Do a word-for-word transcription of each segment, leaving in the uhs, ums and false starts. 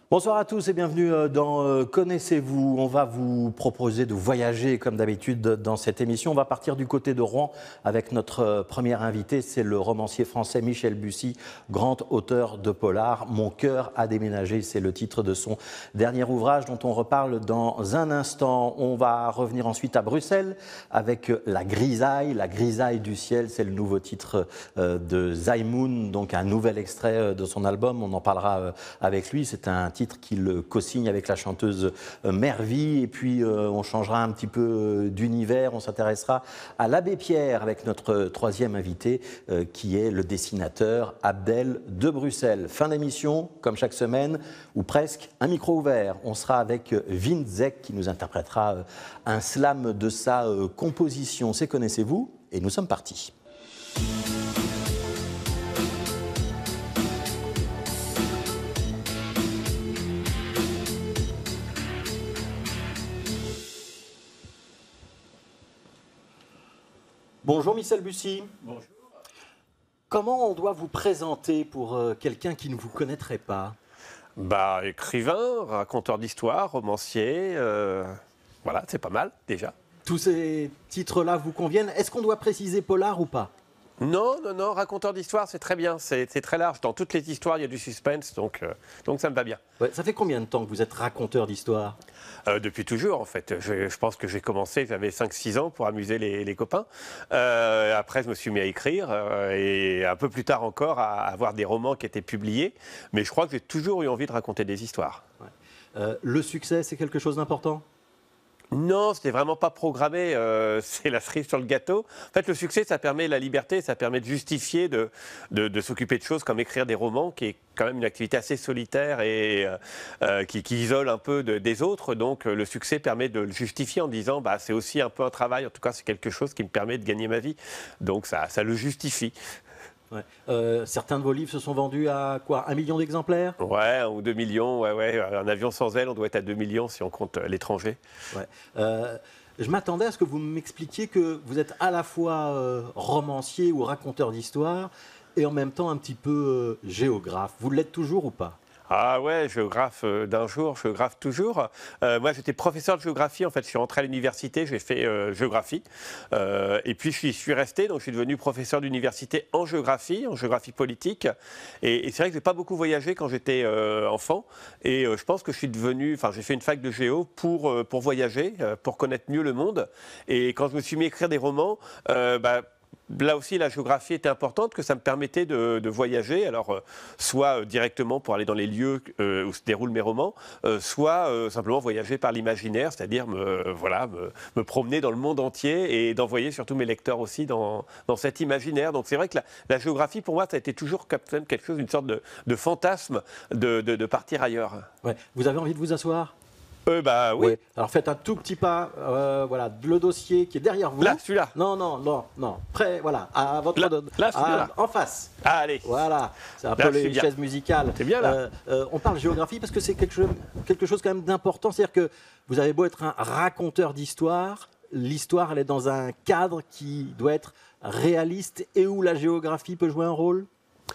Bonsoir à tous et bienvenue dans Connaissez-vous. On va vous proposer de voyager comme d'habitude dans cette émission. On va partir du côté de Rouen avec notre premier invité, c'est le romancier français Michel Bussy, grand auteur de polar. Mon cœur a déménagé, c'est le titre de son dernier ouvrage dont on reparle dans un instant. On va revenir ensuite à Bruxelles avec La grisaille, La grisaille du ciel, c'est le nouveau titre de Zaimoun, donc un nouvel extrait de son album. On en parlera avec lui, c'est un titre qu'il co-signe avec la chanteuse Mervy. Et puis euh, on changera un petit peu d'univers, on s'intéressera à l'Abbé Pierre avec notre troisième invité euh, qui est le dessinateur Abdel de Bruxelles. Fin d'émission, comme chaque semaine, ou presque, un micro ouvert. On sera avec Vinzek qui nous interprétera euh, un slam de sa euh, composition. C'est Connaissez-vous et nous sommes partis. Bonjour Michel Bussy. Bonjour. Comment on doit vous présenter pour euh, quelqu'un qui ne vous connaîtrait pas? Bah, écrivain, raconteur d'histoire, romancier, euh, voilà, c'est pas mal déjà. Tous ces titres-là vous conviennent. Est-ce qu'on doit préciser polar ou pas? Non, non, non, raconteur d'histoire, c'est très bien, c'est très large. Dans toutes les histoires, il y a du suspense, donc, euh, donc ça me va bien. Ouais, ça fait combien de temps que vous êtes raconteur d'histoire? euh, Depuis toujours, en fait. Je, je pense que j'ai commencé, j'avais cinq six ans pour amuser les, les copains. Euh, après, je me suis mis à écrire, euh, et un peu plus tard encore, à, à avoir des romans qui étaient publiés. Mais je crois que j'ai toujours eu envie de raconter des histoires. Ouais. Euh, le succès, c'est quelque chose d'important? Non, c'était vraiment pas programmé, euh, c'est la cerise sur le gâteau. En fait, le succès, ça permet la liberté, ça permet de justifier, de, de, de s'occuper de choses comme écrire des romans, qui est quand même une activité assez solitaire et euh, euh, qui, qui isole un peu de, des autres. Donc, le succès permet de le justifier en disant, bah, c'est aussi un peu un travail, en tout cas, c'est quelque chose qui me permet de gagner ma vie. Donc, ça, ça le justifie. Ouais. Euh, certains de vos livres se sont vendus à quoi? Un million d'exemplaires? Ouais, un ou deux millions, ouais, ouais. Un avion sans aile, on doit être à deux millions si on compte l'étranger. Ouais. Euh, je m'attendais à ce que vous m'expliquiez que vous êtes à la fois euh, romancier ou raconteur d'histoire et en même temps un petit peu euh, géographe. Vous l'êtes toujours ou pas? Ah ouais, géographe d'un jour, géographe toujours. Euh, moi, j'étais professeur de géographie. En fait, je suis rentré à l'université, j'ai fait euh, géographie. Euh, et puis, je suis, je suis resté, donc je suis devenu professeur d'université en géographie, en géographie politique. Et, et c'est vrai que j'ai pas beaucoup voyagé quand j'étais euh, enfant. Et euh, je pense que je suis devenu, enfin, j'ai fait une fac de géo pour, euh, pour voyager, euh, pour connaître mieux le monde. Et quand je me suis mis à écrire des romans, euh, bah, là aussi, la géographie était importante, que ça me permettait de, de voyager, alors euh, soit euh, directement pour aller dans les lieux euh, où se déroulent mes romans, euh, soit euh, simplement voyager par l'imaginaire, c'est-à-dire me, euh, voilà, me, me promener dans le monde entier et d'envoyer surtout mes lecteurs aussi dans, dans cet imaginaire. Donc c'est vrai que la, la géographie, pour moi, ça a été toujours quand même quelque chose, une sorte de, de fantasme de, de, de partir ailleurs. Ouais. Vous avez envie de vous asseoir? Euh, bah oui. Ouais. Alors faites un tout petit pas, euh, voilà, le dossier qui est derrière vous. Là, celui-là. Non, non, non, non. Prêt, voilà, à votre Là, là, là, celui-là. en face. Ah, allez. Voilà, c'est un Là, peu je suis les bien. chaises musicales. C'est bien là. Euh, euh, on parle géographie parce que c'est quelque chose, quelque chose quand même d'important. C'est-à-dire que vous avez beau être un raconteur d'histoire, l'histoire elle est dans un cadre qui doit être réaliste et où la géographie peut jouer un rôle.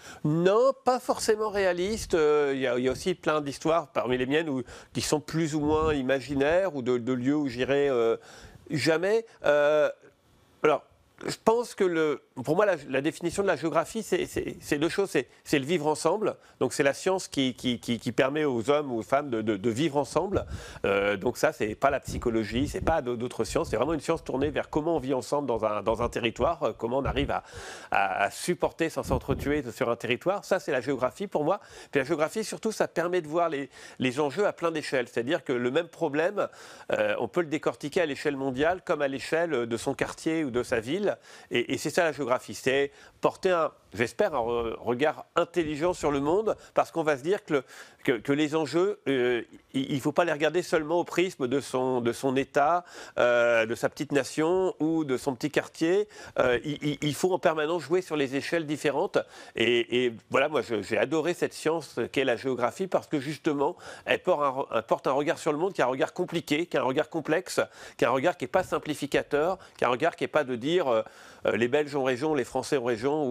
Non, pas forcément réaliste. Il euh, y, y a aussi plein d'histoires parmi les miennes où, qui sont plus ou moins imaginaires ou de, de lieux où j'irai euh, jamais. Euh, alors, je pense que le, pour moi, la, la définition de la géographie, c'est deux choses. C'est le vivre ensemble. Donc, c'est la science qui, qui, qui, qui permet aux hommes ou aux femmes de, de, de vivre ensemble. Euh, donc, ça, c'est pas la psychologie, c'est pas d'autres sciences. C'est vraiment une science tournée vers comment on vit ensemble dans un, dans un territoire, euh, comment on arrive à, à, à supporter sans s'entretuer sur un territoire. Ça, c'est la géographie pour moi. Puis la géographie, surtout, ça permet de voir les, les enjeux à plein d'échelles. C'est-à-dire que le même problème, euh, on peut le décortiquer à l'échelle mondiale comme à l'échelle de son quartier ou de sa ville. Et, et c'est ça la géographie, c'est porter un, j'espère, un regard intelligent sur le monde, parce qu'on va se dire que, le, que, que les enjeux, euh, il ne faut pas les regarder seulement au prisme de son, de son État, euh, de sa petite nation ou de son petit quartier. Euh, il, il faut en permanence jouer sur les échelles différentes. Et, et voilà, moi j'ai adoré cette science qu'est la géographie, parce que justement, elle porte un, elle porte un regard sur le monde qui est un regard compliqué, qui est un regard complexe, qui est un regard qui n'est pas simplificateur, qui est un regard qui n'est pas de dire euh, les Belges ont raison, les Français ont raison, ou, euh,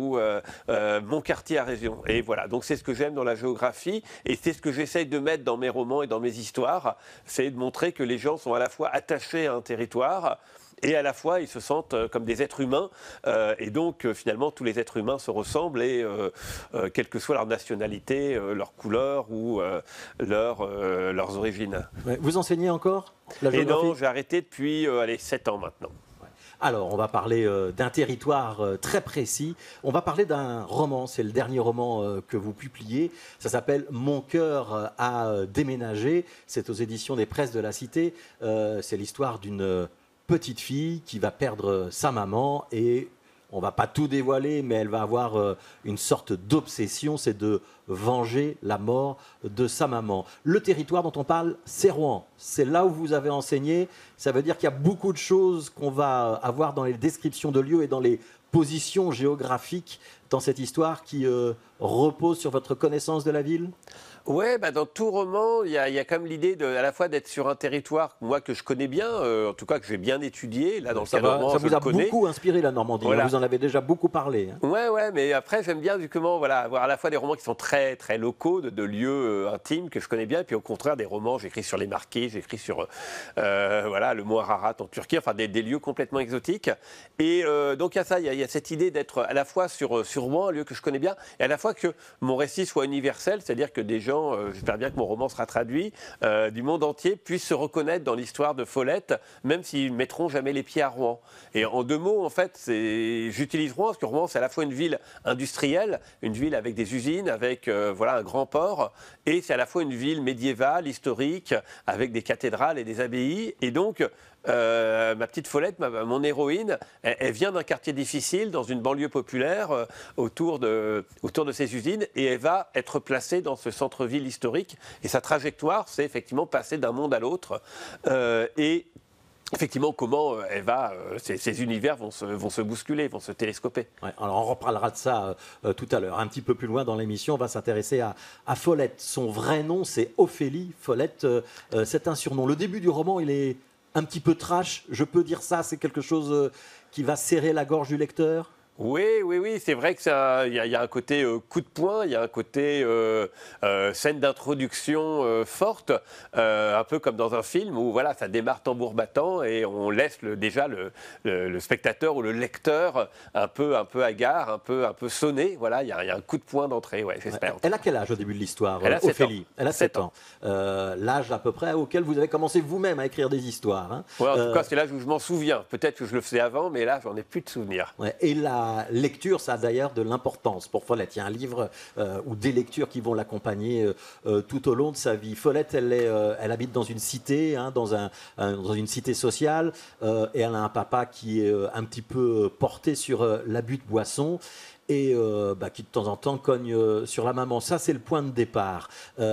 euh, mon quartier à région. Et voilà, donc c'est ce que j'aime dans la géographie, et c'est ce que j'essaye de mettre dans mes romans et dans mes histoires, c'est de montrer que les gens sont à la fois attachés à un territoire, et à la fois, ils se sentent euh, comme des êtres humains. Euh, et donc, euh, finalement, tous les êtres humains se ressemblent, et euh, euh, quelle que soit leur nationalité, euh, leur couleur ou euh, leur, euh, leurs origines. Ouais. Vous enseignez encore la Et géographie? non, j'ai arrêté depuis euh, allez, sept ans maintenant. Alors, on va parler euh, d'un territoire euh, très précis. On va parler d'un roman. C'est le dernier roman euh, que vous publiez. Ça s'appelle Mon cœur euh, a euh, déménagé. C'est aux éditions des Presses de la Cité. Euh, c'est l'histoire d'une euh, petite fille qui va perdre sa maman, et on ne va pas tout dévoiler, mais elle va avoir euh, une sorte d'obsession, c'est de venger la mort de sa maman. Le territoire dont on parle, c'est Rouen. C'est là où vous avez enseigné. Ça veut dire qu'il y a beaucoup de choses qu'on va avoir dans les descriptions de lieux et dans les positions géographiques dans cette histoire qui euh, repose sur votre connaissance de la ville. Ouais, bah dans tout roman, il y a, il y a quand même l'idée de, à la fois d'être sur un territoire, moi, que je connais bien, euh, en tout cas que j'ai bien étudié. Là, dans le ça cas de roman, ça je vous le a connais. beaucoup inspiré, la Normandie. Voilà. Vous en avez déjà beaucoup parlé. Hein. Ouais, ouais, mais après, j'aime bien, du comment, voilà, avoir à la fois des romans qui sont très, très locaux, de, de lieux euh, intimes que je connais bien, et puis au contraire, des romans, j'écris sur les Marquis, j'écris sur euh, voilà, le mont Ararat en Turquie, enfin des, des lieux complètement exotiques. Et euh, donc, il y a ça, il y a, il y a cette idée d'être à la fois sur, sur Rouen, un lieu que je connais bien, et à la fois que mon récit soit universel, c'est-à-dire que des gens, euh, j'espère bien que mon roman sera traduit, euh, du monde entier puissent se reconnaître dans l'histoire de Follette, même s'ils ne mettront jamais les pieds à Rouen. Et en deux mots, en fait, j'utilise Rouen, parce que Rouen, c'est à la fois une ville industrielle, une ville avec des usines, avec euh, voilà, un grand port, et c'est à la fois une ville médiévale, historique, avec des cathédrales et des abbayes. Et donc, Euh, ma petite Follette, ma, mon héroïne, elle, elle vient d'un quartier difficile, dans une banlieue populaire, euh, autour, de, autour de ces usines, et elle va être placée dans ce centre-ville historique. Et sa trajectoire, c'est effectivement passer d'un monde à l'autre. Euh, et effectivement, comment elle va, euh, ces, ces univers vont se, vont se bousculer, vont se télescoper. Ouais, alors on reparlera de ça euh, tout à l'heure. Un petit peu plus loin dans l'émission, on va s'intéresser à, à Follette. Son vrai nom, c'est Ophélie Follette. Euh, euh, c'est un surnom. Le début du roman, il est un petit peu trash, je peux dire ça, c'est quelque chose euh, qui va serrer la gorge du lecteur? Oui, oui, oui, c'est vrai qu'il y, y a un côté euh, coup de poing, il y a un côté euh, euh, scène d'introduction euh, forte, euh, un peu comme dans un film où voilà, ça démarre tambour battant et on laisse le, déjà le, le, le spectateur ou le lecteur un peu, un peu hagard, un peu, un peu sonné. Voilà, il y, a, il y a un coup de poing d'entrée, ouais, j'espère. Elle a quel âge au début de l'histoire, Elle a Ophélie? Elle a sept ans. ans. Euh, l'âge à peu près auquel vous avez commencé vous-même à écrire des histoires. Hein. Ouais, en euh, tout cas, c'est l'âge où je m'en souviens. Peut-être que je le faisais avant, mais là, j'en ai plus de souvenirs. Ouais, et la lecture, ça a d'ailleurs de l'importance pour Follette. Il y a un livre euh, ou des lectures qui vont l'accompagner euh, euh, tout au long de sa vie. Follette, elle, est, euh, elle habite dans une cité, hein, dans, un, un, dans une cité sociale, euh, et elle a un papa qui est euh, un petit peu porté sur euh, l'abus de boisson. Et euh, bah, qui de temps en temps cogne euh, sur la maman. Ça, c'est le point de départ.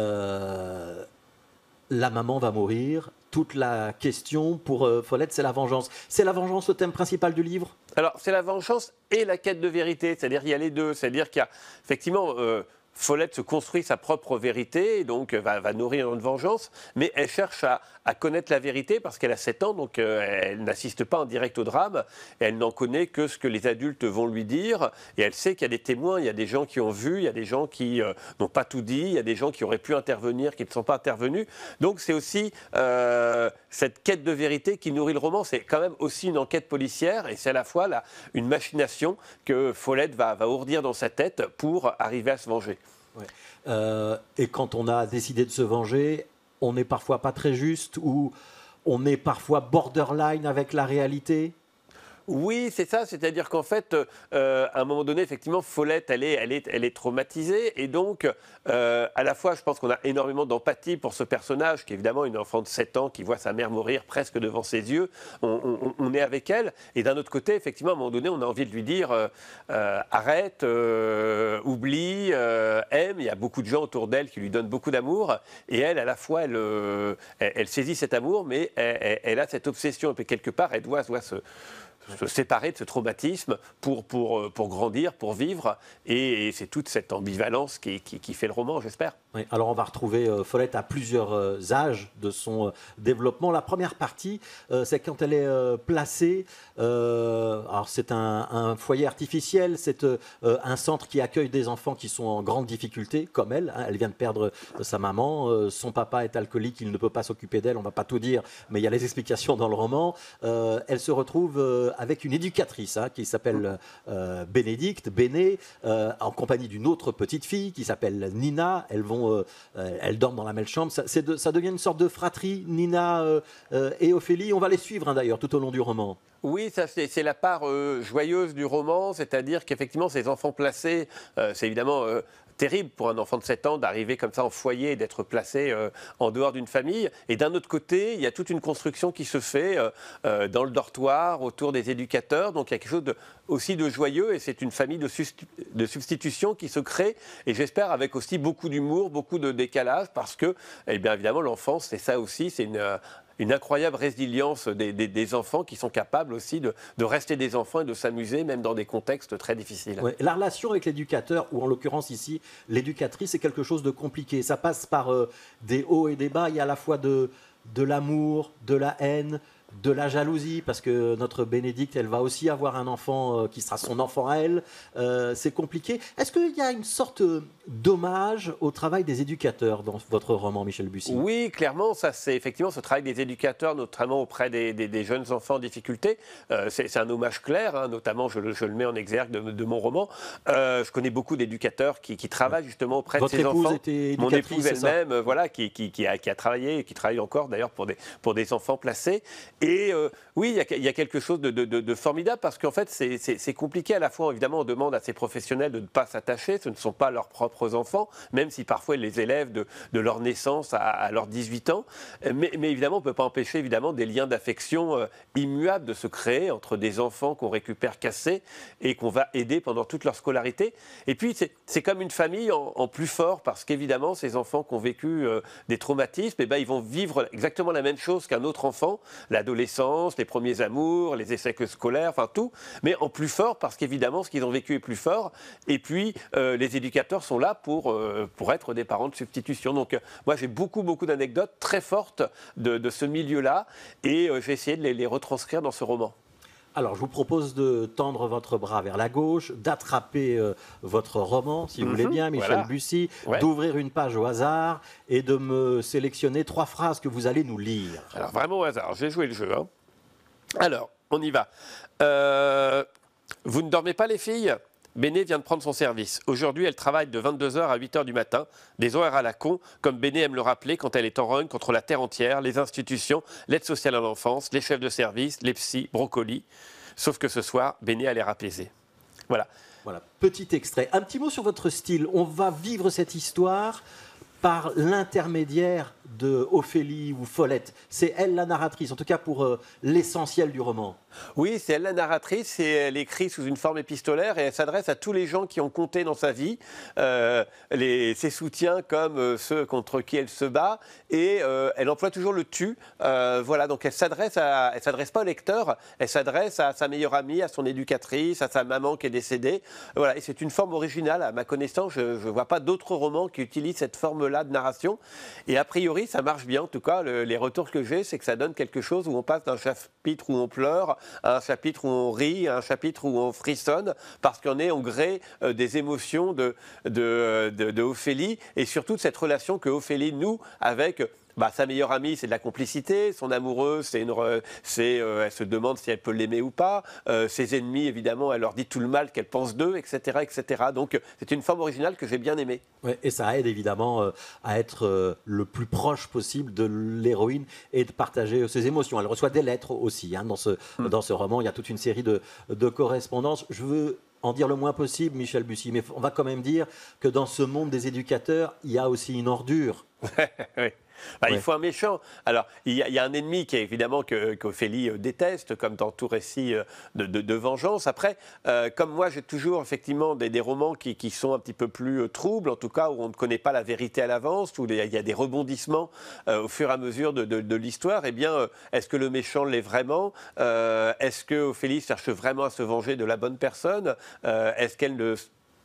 Euh, la maman va mourir. Toute la question pour euh, Follette, c'est la vengeance. C'est la vengeance le thème principal du livre? Alors, c'est la vengeance et la quête de vérité. C'est-à-dire qu'il y a les deux. C'est-à-dire qu'il y a effectivement... Euh, Follette se construit sa propre vérité, donc va, va nourrir une vengeance, mais elle cherche à, à connaître la vérité parce qu'elle a sept ans, donc euh, elle n'assiste pas en direct au drame, et elle n'en connaît que ce que les adultes vont lui dire, et elle sait qu'il y a des témoins, il y a des gens qui ont vu, il y a des gens qui euh, n'ont pas tout dit, il y a des gens qui auraient pu intervenir, qui ne sont pas intervenus. Donc c'est aussi euh, cette quête de vérité qui nourrit le roman, c'est quand même aussi une enquête policière, et c'est à la fois là, une machination que Follette va, va ourdir dans sa tête pour arriver à se venger. Ouais. Euh, et quand on a décidé de se venger, on n'est parfois pas très juste ou on est parfois borderline avec la réalité? Oui, c'est ça, c'est-à-dire qu'en fait, euh, à un moment donné, effectivement, Follette, elle est, elle est, elle est traumatisée, et donc, euh, à la fois, je pense qu'on a énormément d'empathie pour ce personnage, qui est évidemment une enfant de sept ans, qui voit sa mère mourir presque devant ses yeux, on, on, on est avec elle, et d'un autre côté, effectivement, à un moment donné, on a envie de lui dire, euh, euh, arrête, euh, oublie, euh, aime, il y a beaucoup de gens autour d'elle qui lui donnent beaucoup d'amour, et elle, à la fois, elle, euh, elle, elle saisit cet amour, mais elle, elle, elle a cette obsession, et puis quelque part, elle doit, doit se... se séparer de ce traumatisme pour, pour, pour grandir, pour vivre. Et, et c'est toute cette ambivalence qui, qui, qui fait le roman, j'espère. Oui, alors on va retrouver euh, Follette à plusieurs euh, âges de son euh, développement. La première partie, euh, c'est quand elle est euh, placée. Euh, alors c'est un, un foyer artificiel, c'est euh, un centre qui accueille des enfants qui sont en grande difficulté, comme elle. Hein. Elle vient de perdre euh, sa maman, euh, son papa est alcoolique, il ne peut pas s'occuper d'elle. On ne va pas tout dire, mais il y a les explications dans le roman. Euh, elle se retrouve euh, avec une éducatrice hein, qui s'appelle euh, Bénédicte, Béné, euh, en compagnie d'une autre petite fille qui s'appelle Nina. Elles vont Euh, euh, elles dorment dans la même chambre. Ça, de, ça devient une sorte de fratrie, Nina euh, euh, et Ophélie. On va les suivre hein, d'ailleurs tout au long du roman. Oui, ça c'est la part euh, joyeuse du roman, c'est-à-dire qu'effectivement ces enfants placés, euh, c'est évidemment euh, terrible pour un enfant de sept ans d'arriver comme ça en foyer et d'être placé euh, en dehors d'une famille. Et d'un autre côté, il y a toute une construction qui se fait euh, euh, dans le dortoir, autour des éducateurs. Donc il y a quelque chose de, aussi de joyeux et c'est une famille de, de substitution qui se crée. Et j'espère avec aussi beaucoup d'humour, beaucoup de décalage parce que, eh bien évidemment, l'enfance, c'est ça aussi, c'est une... une incroyable résilience des, des, des enfants qui sont capables aussi de, de rester des enfants et de s'amuser, même dans des contextes très difficiles. Ouais, la relation avec l'éducateur, ou en l'occurrence ici, l'éducatrice, c'est quelque chose de compliqué. Ça passe par euh, des hauts et des bas. Il y a à la fois de, de l'amour, de la haine, de la jalousie, parce que notre Bénédicte, elle va aussi avoir un enfant euh, qui sera son enfant à elle. Euh, c'est compliqué. Est-ce qu'il y a une sorte d'hommage au travail des éducateurs dans votre roman, Michel Bussy? Oui, clairement, ça c'est effectivement ce travail des éducateurs, notamment auprès des, des, des jeunes enfants en difficulté. Euh, c'est un hommage clair, hein, notamment je, je le mets en exergue de, de mon roman. Euh, je connais beaucoup d'éducateurs qui, qui travaillent justement auprès votre de ces enfants. Était Mon épouse elle-même, euh, voilà, qui, qui, qui, a, qui a travaillé et qui travaille encore d'ailleurs pour des, pour des enfants placés. Et euh, oui, il y, a, il y a quelque chose de, de, de, de formidable parce qu'en fait, c'est compliqué à la fois. Évidemment, on demande à ces professionnels de ne pas s'attacher. Ce ne sont pas leurs propres enfants, même si parfois ils les élèvent de, de leur naissance à, à leurs dix-huit ans. Mais, mais évidemment, on ne peut pas empêcher évidemment, des liens d'affection euh, immuables de se créer entre des enfants qu'on récupère cassés et qu'on va aider pendant toute leur scolarité. Et puis, c'est comme une famille en, en plus fort parce qu'évidemment, ces enfants qui ont vécu euh, des traumatismes, eh ben, ils vont vivre exactement la même chose qu'un autre enfant, l'adolescence, les premiers amours, les échecs scolaires, enfin tout, mais en plus fort parce qu'évidemment ce qu'ils ont vécu est plus fort. Et puis euh, les éducateurs sont là pour, euh, pour être des parents de substitution. Donc euh, moi j'ai beaucoup beaucoup d'anecdotes très fortes de, de ce milieu-là et euh, j'ai essayé de les, les retranscrire dans ce roman. Alors, je vous propose de tendre votre bras vers la gauche, d'attraper euh, votre roman, si vous mm-hmm, voulez bien, Michel voilà. Bussy, ouais. d'ouvrir une page au hasard et de me sélectionner trois phrases que vous allez nous lire. Alors, vraiment au hasard, j'ai joué le jeu. Hein. Alors, on y va. Euh, vous ne dormez pas, les filles ? Béné vient de prendre son service. Aujourd'hui, elle travaille de vingt-deux heures à huit heures du matin. Des horaires à la con, comme Béné aime le rappeler quand elle est en rogne contre la terre entière, les institutions, l'aide sociale à l'enfance, les chefs de service, les psys, brocolis. Sauf que ce soir, Béné a l'air apaisé. Voilà. Voilà, petit extrait. Un petit mot sur votre style. On va vivre cette histoire par l'intermédiaire de Ophélie ou Follette. C'est elle la narratrice, en tout cas pour euh, l'essentiel du roman. Oui, c'est elle la narratrice et elle écrit sous une forme épistolaire et elle s'adresse à tous les gens qui ont compté dans sa vie, euh, les, ses soutiens comme euh, ceux contre qui elle se bat et euh, elle emploie toujours le tu. Euh, voilà, donc elle s'adresse à, elle s'adresse pas au lecteur, elle s'adresse à sa meilleure amie, à son éducatrice, à sa maman qui est décédée. Voilà, et c'est une forme originale. À ma connaissance, je ne vois pas d'autres romans qui utilisent cette forme-là de narration. Et a priori, ça marche bien. En tout cas, le, les retours que j'ai, c'est que ça donne quelque chose où on passe d'un chapitre où on pleure à un chapitre où on rit, à un chapitre où on frissonne, parce qu'on est au gré euh, des émotions de, de, de, de Ophélie, et surtout de cette relation que Ophélie noue avec... Bah, sa meilleure amie, c'est de la complicité. Son amoureux, c'est une, c'est, euh, elle se demande si elle peut l'aimer ou pas. Euh, ses ennemis, évidemment, elle leur dit tout le mal qu'elle pense d'eux, et cetera, et cetera. Donc, c'est une forme originale que j'ai bien aimée. Ouais, et ça aide évidemment euh, à être euh, le plus proche possible de l'héroïne et de partager euh, ses émotions. Elle reçoit des lettres aussi. Hein, dans, ce, mmh. dans ce roman, il y a toute une série de, de correspondances. Je veux en dire le moins possible, Michel Bussy, mais on va quand même dire que dans ce monde des éducateurs, il y a aussi une ordure. Oui. Bah, ouais. Il faut un méchant. Alors, il y, a, il y a un ennemi qui est évidemment que, qu'Ophélie euh, déteste, comme dans tout récit euh, de, de, de vengeance. Après, euh, comme moi, j'ai toujours effectivement des, des romans qui, qui sont un petit peu plus euh, troubles, en tout cas où on ne connaît pas la vérité à l'avance, où les, il y a des rebondissements euh, au fur et à mesure de, de, de l'histoire. Eh bien, euh, est-ce que le méchant l'est vraiment euh, Est-ce que Ophélie cherche vraiment à se venger de la bonne personne euh, Est-ce qu'elle ne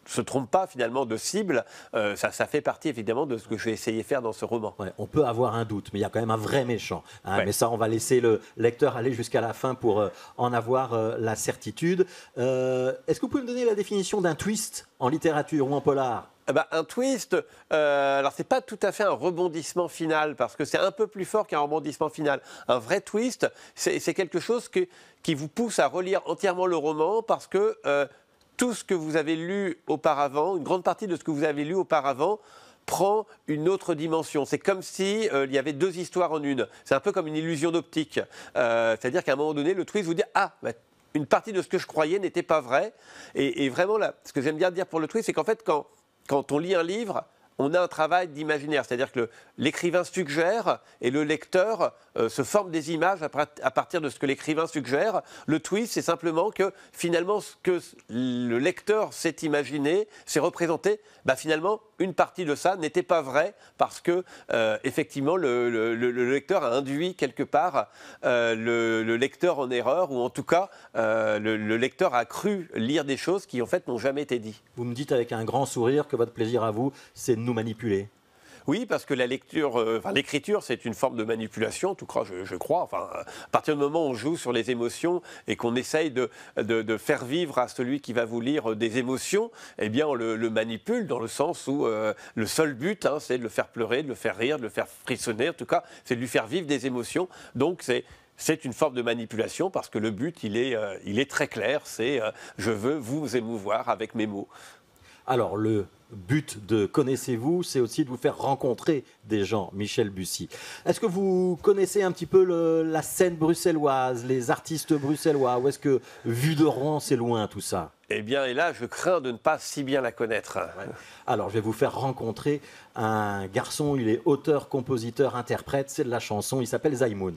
se trompe pas finalement de cible, euh, ça, ça fait partie évidemment de ce que je vais essayer de faire dans ce roman. Ouais, on peut avoir un doute, mais il y a quand même un vrai méchant. Hein, ouais. Mais ça, on va laisser le lecteur aller jusqu'à la fin pour euh, en avoir euh, la certitude. Euh, Est-ce que vous pouvez me donner la définition d'un twist en littérature ou en polar? Eh ben, un twist, euh, alors c'est pas tout à fait un rebondissement final, parce que c'est un peu plus fort qu'un rebondissement final. Un vrai twist, c'est quelque chose que, qui vous pousse à relire entièrement le roman, parce que euh, tout ce que vous avez lu auparavant, une grande partie de ce que vous avez lu auparavant, prend une autre dimension. C'est comme si euh, il y avait deux histoires en une. C'est un peu comme une illusion d'optique. Euh, C'est-à-dire qu'à un moment donné, le twist vous dit « Ah, bah, une partie de ce que je croyais n'était pas vrai ». Et, et vraiment, là, ce que j'aime bien dire pour le twist, c'est qu'en fait, quand, quand on lit un livre, on a un travail d'imaginaire, c'est-à-dire que l'écrivain suggère et le lecteur euh, se forme des images à, à partir de ce que l'écrivain suggère. Le twist, c'est simplement que finalement, ce que le lecteur s'est imaginé, s'est représenté, bah, finalement, une partie de ça n'était pas vrai parce que, euh, effectivement, le, le, le lecteur a induit quelque part euh, le, le lecteur en erreur, ou en tout cas, euh, le, le lecteur a cru lire des choses qui, en fait, n'ont jamais été dites. Vous me dites avec un grand sourire que votre plaisir à vous, c'est de nous manipuler. Oui, parce que la lecture, euh, enfin, l'écriture, c'est une forme de manipulation, tout cas, je, je crois. Enfin, à partir du moment où on joue sur les émotions et qu'on essaye de, de, de faire vivre à celui qui va vous lire des émotions, eh bien, on le, le manipule dans le sens où euh, le seul but, hein, c'est de le faire pleurer, de le faire rire, de le faire frissonner. En tout cas, c'est de lui faire vivre des émotions. Donc, c'est C'est une forme de manipulation parce que le but, il est, euh, il est très clair. C'est euh, je veux vous émouvoir avec mes mots. Alors, le but de Connaissez-vous, c'est aussi de vous faire rencontrer des gens, Michel Bussy. Est-ce que vous connaissez un petit peu le, la scène bruxelloise, les artistes bruxellois, ou est-ce que, vu de Rouen, c'est loin tout ça? Eh bien, et là, je crains de ne pas si bien la connaître. Ouais. Alors, je vais vous faire rencontrer un garçon, il est auteur, compositeur, interprète, c'est de la chanson, il s'appelle Zaimoun.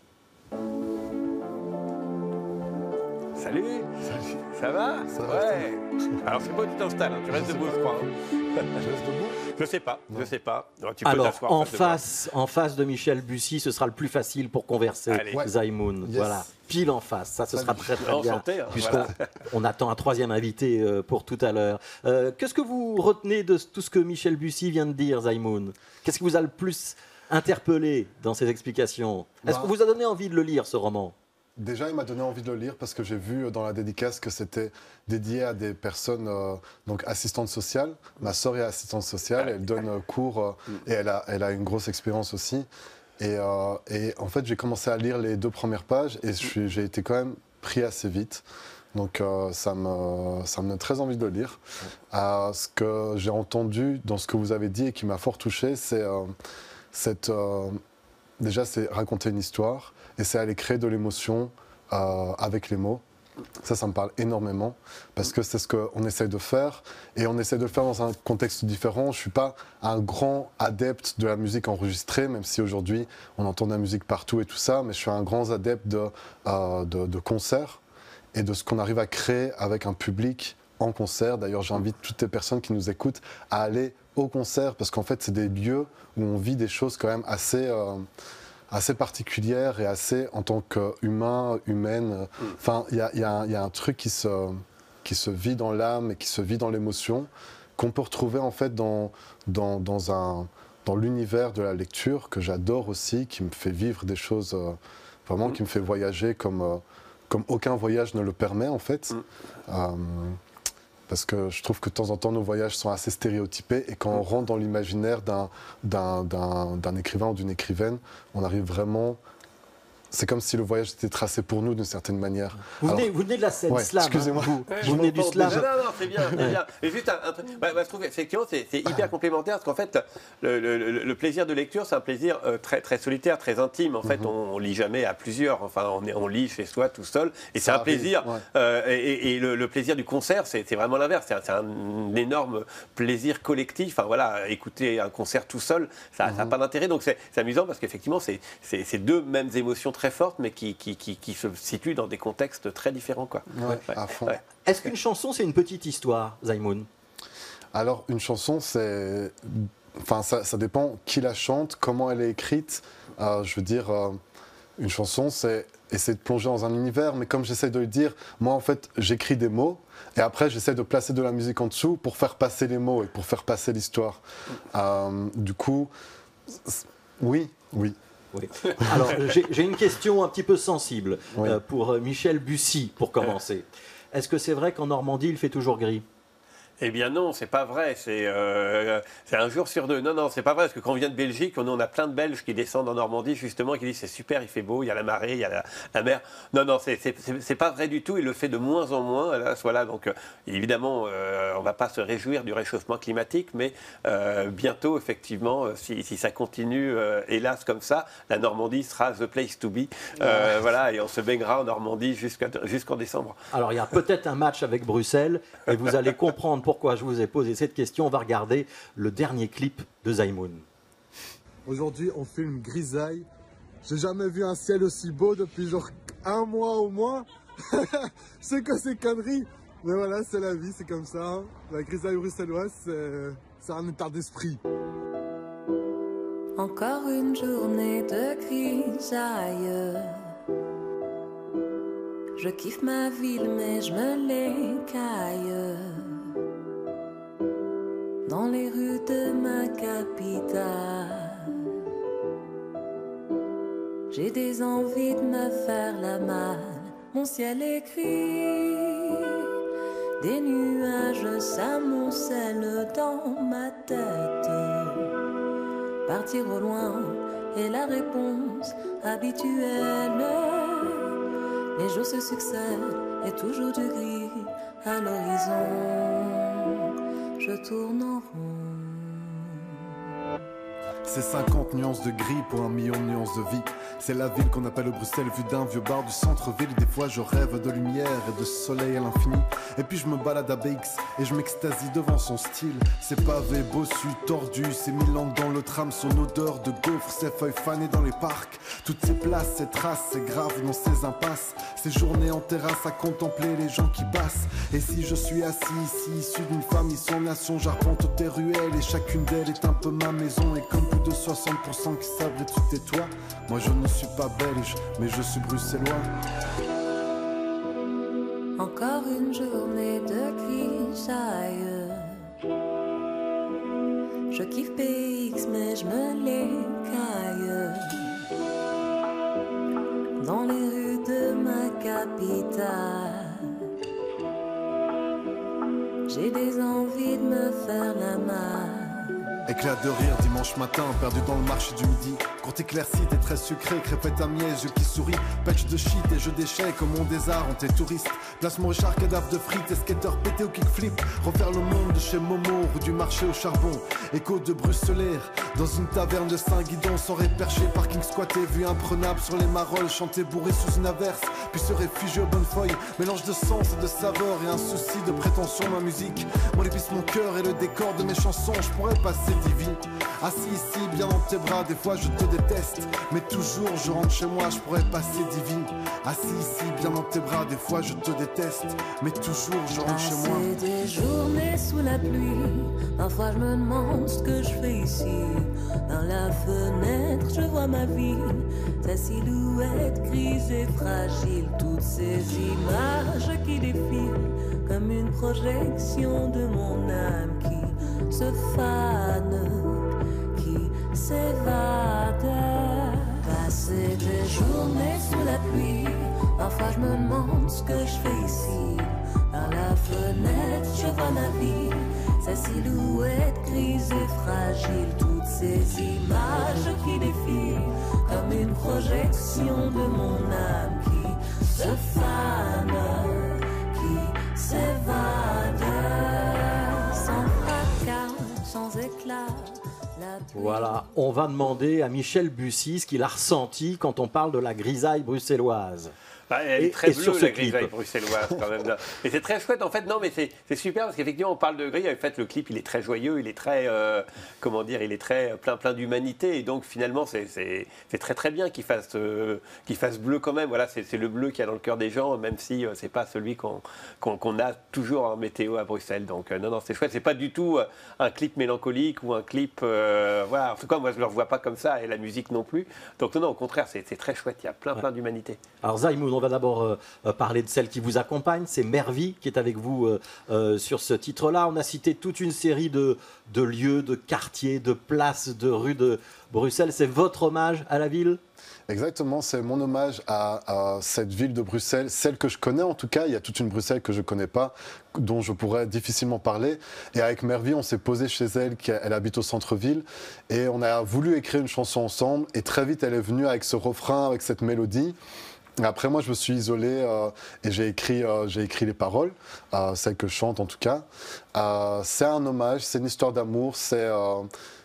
Salut. Salut. Ça va? Ça va. Ouais. Alors, c'est pas où tu t'installes, hein. Tu restes debout, je crois. Je reste debout? Je sais pas, Non. je sais pas. Alors, tu peux Alors, t'asseoir en face de face, en face de Michel Bussy, ce sera le plus facile pour converser, Allez. Ouais. Zaimoun. Yes. Voilà, pile en face, ça ce Salut. sera très très Enchanté, bien, hein, puisqu'on voilà. on attend un troisième invité euh, pour tout à l'heure. Euh, Qu'est-ce que vous retenez de tout ce que Michel Bussy vient de dire, Zaimoun? Qu'est-ce qui vous a le plus interpellé dans ses explications? Est-ce Bah. qu'on vous a donné envie de le lire, ce roman? Déjà, il m'a donné envie de le lire parce que j'ai vu dans la dédicace que c'était dédié à des personnes euh, donc assistantes sociales. Ma sœur est assistante sociale, elle donne euh, cours euh, et elle a, elle a une grosse expérience aussi. Et, euh, et en fait, j'ai commencé à lire les deux premières pages et je suis- j'ai été quand même pris assez vite. Donc euh, ça, me, ça me donne très envie de le lire. Euh, ce que j'ai entendu dans ce que vous avez dit et qui m'a fort touché, c'est euh, cette... euh, déjà, c'est raconter une histoire et c'est aller créer de l'émotion euh, avec les mots. Ça, ça me parle énormément parce que c'est ce qu'on essaie de faire et on essaie de le faire dans un contexte différent. Je ne suis pas un grand adepte de la musique enregistrée, même si aujourd'hui on entend de la musique partout et tout ça, mais je suis un grand adepte de, euh, de, de concerts et de ce qu'on arrive à créer avec un public en concert. D'ailleurs, j'invite toutes les personnes qui nous écoutent à aller au concert parce qu'en fait, c'est des lieux où on vit des choses quand même assez... Euh, assez particulière et assez en tant qu'humain, humaine. Enfin, il y a, y a un- y a un truc qui se, qui se vit dans l'âme et qui se vit dans l'émotion qu'on peut retrouver en fait dans, dans, dans, un, dans l'univers de la lecture que j'adore aussi, qui me fait vivre des choses euh, vraiment, qui me fait voyager comme, euh, comme aucun voyage ne le permet en fait. Euh, parce que je trouve que de temps en temps, nos voyages sont assez stéréotypés et quand on rentre dans l'imaginaire d'un, d'un, d'un, d'un écrivain ou d'une écrivaine, on arrive vraiment... C'est comme si le voyage était tracé pour nous d'une certaine manière. Vous, Alors, venez, vous venez de la scène ouais, slam, hein, excusez-moi. vous, Ouais, vous venez du m'entends slam. Non, non, non, c'est bien, c'est bien. Et juste un, un truc, bah, bah, je trouve effectivement c'est c'est hyper complémentaire parce qu'en fait, le, le- le- le plaisir de lecture, c'est un plaisir euh, très, très solitaire, très intime. En fait, Mhm. on, on lit jamais à plusieurs. Enfin, on, est- on lit chez soi tout seul. Et c'est un arrive, plaisir. ouais. euh, et et- et le, le plaisir du concert, c'est c'est vraiment l'inverse. C'est un, c'est un énorme plaisir collectif. Enfin voilà, écouter un concert tout seul, ça n'a Mhm. pas d'intérêt. Donc c'est c'est amusant parce qu'effectivement, c'est c'est- c'est deux mêmes émotions très fortes, mais qui, qui, qui, qui se situent dans des contextes très différents, quoi. Ouais, Ouais, à fond. ouais. Est-ce qu'une chanson, c'est une petite histoire, Zaimoun? Alors, une chanson, c'est... Enfin, ça, ça dépend qui la chante, comment elle est écrite. Euh, je veux dire, euh, une chanson, c'est essayer de plonger dans un univers, mais comme j'essaie de le dire, moi en fait j'écris des mots et après j'essaie de placer de la musique en dessous pour faire passer les mots et pour faire passer l'histoire. Euh, du coup, oui, oui. Oui. Alors j'ai une question un petit peu sensible oui. euh, pour Michel Bussy pour commencer. Est-ce que c'est vrai qu'en Normandie il fait toujours gris ? Eh bien non, c'est pas vrai, c'est euh, un jour sur deux. Non, non, c'est pas vrai, parce que quand on vient de Belgique, on, on a plein de Belges qui descendent en Normandie, justement, qui disent c'est super, il fait beau, il y a la marée, il y a la, la mer. Non, non, c'est pas vrai du tout, il le fait de moins en moins. Là, voilà, donc euh, évidemment, euh, on ne va pas se réjouir du réchauffement climatique, mais euh, bientôt, effectivement, si, si ça continue, euh, hélas, comme ça, la Normandie sera the place to be. Euh, ouais. Voilà, et on se baignera en Normandie jusqu'à jusqu'en décembre. Alors, il y a peut-être un match avec Bruxelles, et vous allez comprendre pourquoi je vous ai posé cette question. On va regarder le dernier clip de Zaimoun. Aujourd'hui, on filme Grisaille. J'ai jamais vu un ciel aussi beau depuis genre un mois au moins. C'est que ces conneries. Mais voilà, c'est la vie, c'est comme ça. Hein. La grisaille bruxelloise, c'est un état d'esprit. Encore une journée de grisaille. Je kiffe ma ville, mais je me l'écaille. Dans les rues de ma capitale, j'ai des envies de me faire la malle. Mon ciel est gris, des nuages s'amoncellent dans ma tête. Partir au loin est la réponse habituelle. Les jours se succèdent et toujours du gris à l'horizon. Je tourne en rond. C'est cinquante nuances de gris pour un million de nuances de vie. C'est la ville qu'on appelle Bruxelles, vue d'un vieux bar du centre-ville. Des fois je rêve de lumière et de soleil à l'infini. Et puis je me balade à B X et je m'extasie devant son style. C'est pavé, bossu, tordu, c'est mille langues dans le tram. Son odeur de gaufre, ses feuilles fanées dans les parcs. Toutes ces places, ces traces, c'est grave dans ces impasses. Ces journées en terrasse à contempler les gens qui passent. Et si je suis assis ici, issu d'une famille sans nation, j'arpente tes ruelles et chacune d'elles est un peu ma maison. Et comme plus de soixante pour cent qui s'abritent sous tes toits, moi je ne suis pas belge, mais je suis bruxellois. Encore une journée de grisaille. Je kiffe P X, mais je me l'écaille. Dans les rues de ma capitale, j'ai des envies de me faire la malle. Éclat de rire dimanche matin, perdu dans le marché du midi. Courte éclaircie, t'es très sucré, crêpette à miel, yeux qui sourient. Patch de shit et jeux d'échecs, au monde des arts, on t'est touriste. Place Richard, cadavre de frites, et skater pété au kickflip. Refaire le monde de chez Momo, rue du marché au charbon. Écho de bruxelaire, dans une taverne de Saint-Guidon. Soirée perché, parking squatté, vue imprenable sur les marolles. Chanter bourré sous une averse, puis se réfugier aux bonnes feuilles. Mélange de sens et de saveur et un souci de prétention. Ma musique, moi l'épice mon cœur et le décor de mes chansons. Je pourrais passer divine, assis ici bien dans tes bras. Des fois je te déteste, mais toujours je rentre chez moi. Je pourrais passer divine, assis ici bien dans tes bras. Des fois je te déteste, mais toujours je rentre chez moi. C'est des journées sous la pluie, parfois je me demande ce que je fais ici. Dans la fenêtre je vois ma ville, sa silhouette grise et fragile. Toutes ces images qui défilent comme une projection de mon âme qui se fane, qui s'évade. Passer des journées sous la pluie, parfois je me demande ce que je fais ici. Par la fenêtre je vois ma ville, sa silhouette grise et fragile. Toutes ces images qui défilent comme une projection de mon âme qui se fane, qui s'évade. Sans fracas, sans éclat. Voilà, on va demander à Michel Bussy ce qu'il a ressenti quand on parle de la grisaille bruxelloise. Bah, elle et, est très et sur bleue, ce la clip. grisaille bruxelloise, quand même. Et c'est très chouette, en fait. Non, mais c'est super, parce qu'effectivement, on parle de gris. En fait, le clip, il est très joyeux, il est très, euh, comment dire, il est très plein, plein d'humanité. Et donc, finalement, c'est très, très bien qu'il fasse, euh, qu'il fasse bleu quand même. Voilà, c'est le bleu qu'il y a dans le cœur des gens, même si euh, c'est pas celui qu'on qu'on, qu'on a toujours en météo à Bruxelles. Donc, euh, non, non, c'est chouette. C'est pas du tout euh, un clip mélancolique ou un clip, euh, voilà. En tout cas, moi, je le revois pas comme ça, et la musique non plus. Donc, non, non, au contraire, c'est très chouette. Il y a plein, plein d'humanité. Alors Zaïmoun, on va d'abord euh, parler de celle qui vous accompagne, c'est Mervi qui est avec vous euh, euh, sur ce titre-là. On a cité toute une série de, de lieux, de quartiers, de places, de rues de Bruxelles. C'est votre hommage à la ville ? Exactement, c'est mon hommage à, à cette ville de Bruxelles, celle que je connais en tout cas. Il y a toute une Bruxelles que je ne connais pas, dont je pourrais difficilement parler. Et avec Mervi, on s'est posé chez elle, qui, elle habite au centre-ville, et on a voulu écrire une chanson ensemble. Et très vite, elle est venue avec ce refrain, avec cette mélodie. Et après, moi, je me suis isolé euh, et j'ai écrit, euh, j'ai écrit les paroles, euh, celles que je chante en tout cas. Euh, c'est un hommage, c'est une histoire d'amour. C'est euh, en,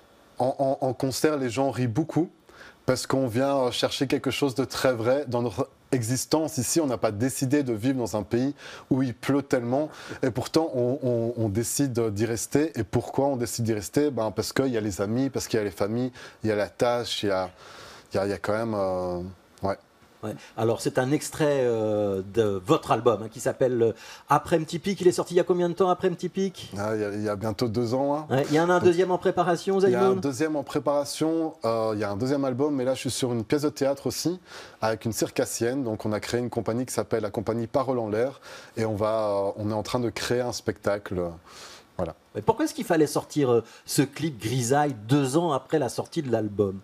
en, en concert, les gens rient beaucoup parce qu'on vient chercher quelque chose de très vrai dans notre existence. Ici, on n'a pas décidé de vivre dans un pays où il pleut tellement, et pourtant, on, on, on décide d'y rester. Et pourquoi on décide d'y rester? Ben, parce qu'il y a les amis, parce qu'il y a les familles, il y a la tâche, il y a, il y a, il y a quand même... Euh, ouais. Ouais. Alors c'est un extrait euh, de votre album hein, qui s'appelle euh, Après Typique. Il est sorti il y a combien de temps, Après Typique? Ah, il, y a, il y a bientôt deux ans. Hein. Ouais, il y en a un deuxième en préparation, Zaïmoun? Il y a un deuxième en préparation, euh, il y a un deuxième album, mais là je suis sur une pièce de théâtre aussi, avec une circassienne. Donc on a créé une compagnie qui s'appelle la compagnie Parole en l'air, et on, va, euh, on est en train de créer un spectacle. Euh, voilà. Mais pourquoi est-ce qu'il fallait sortir euh, ce clip Grisaille deux ans après la sortie de l'album?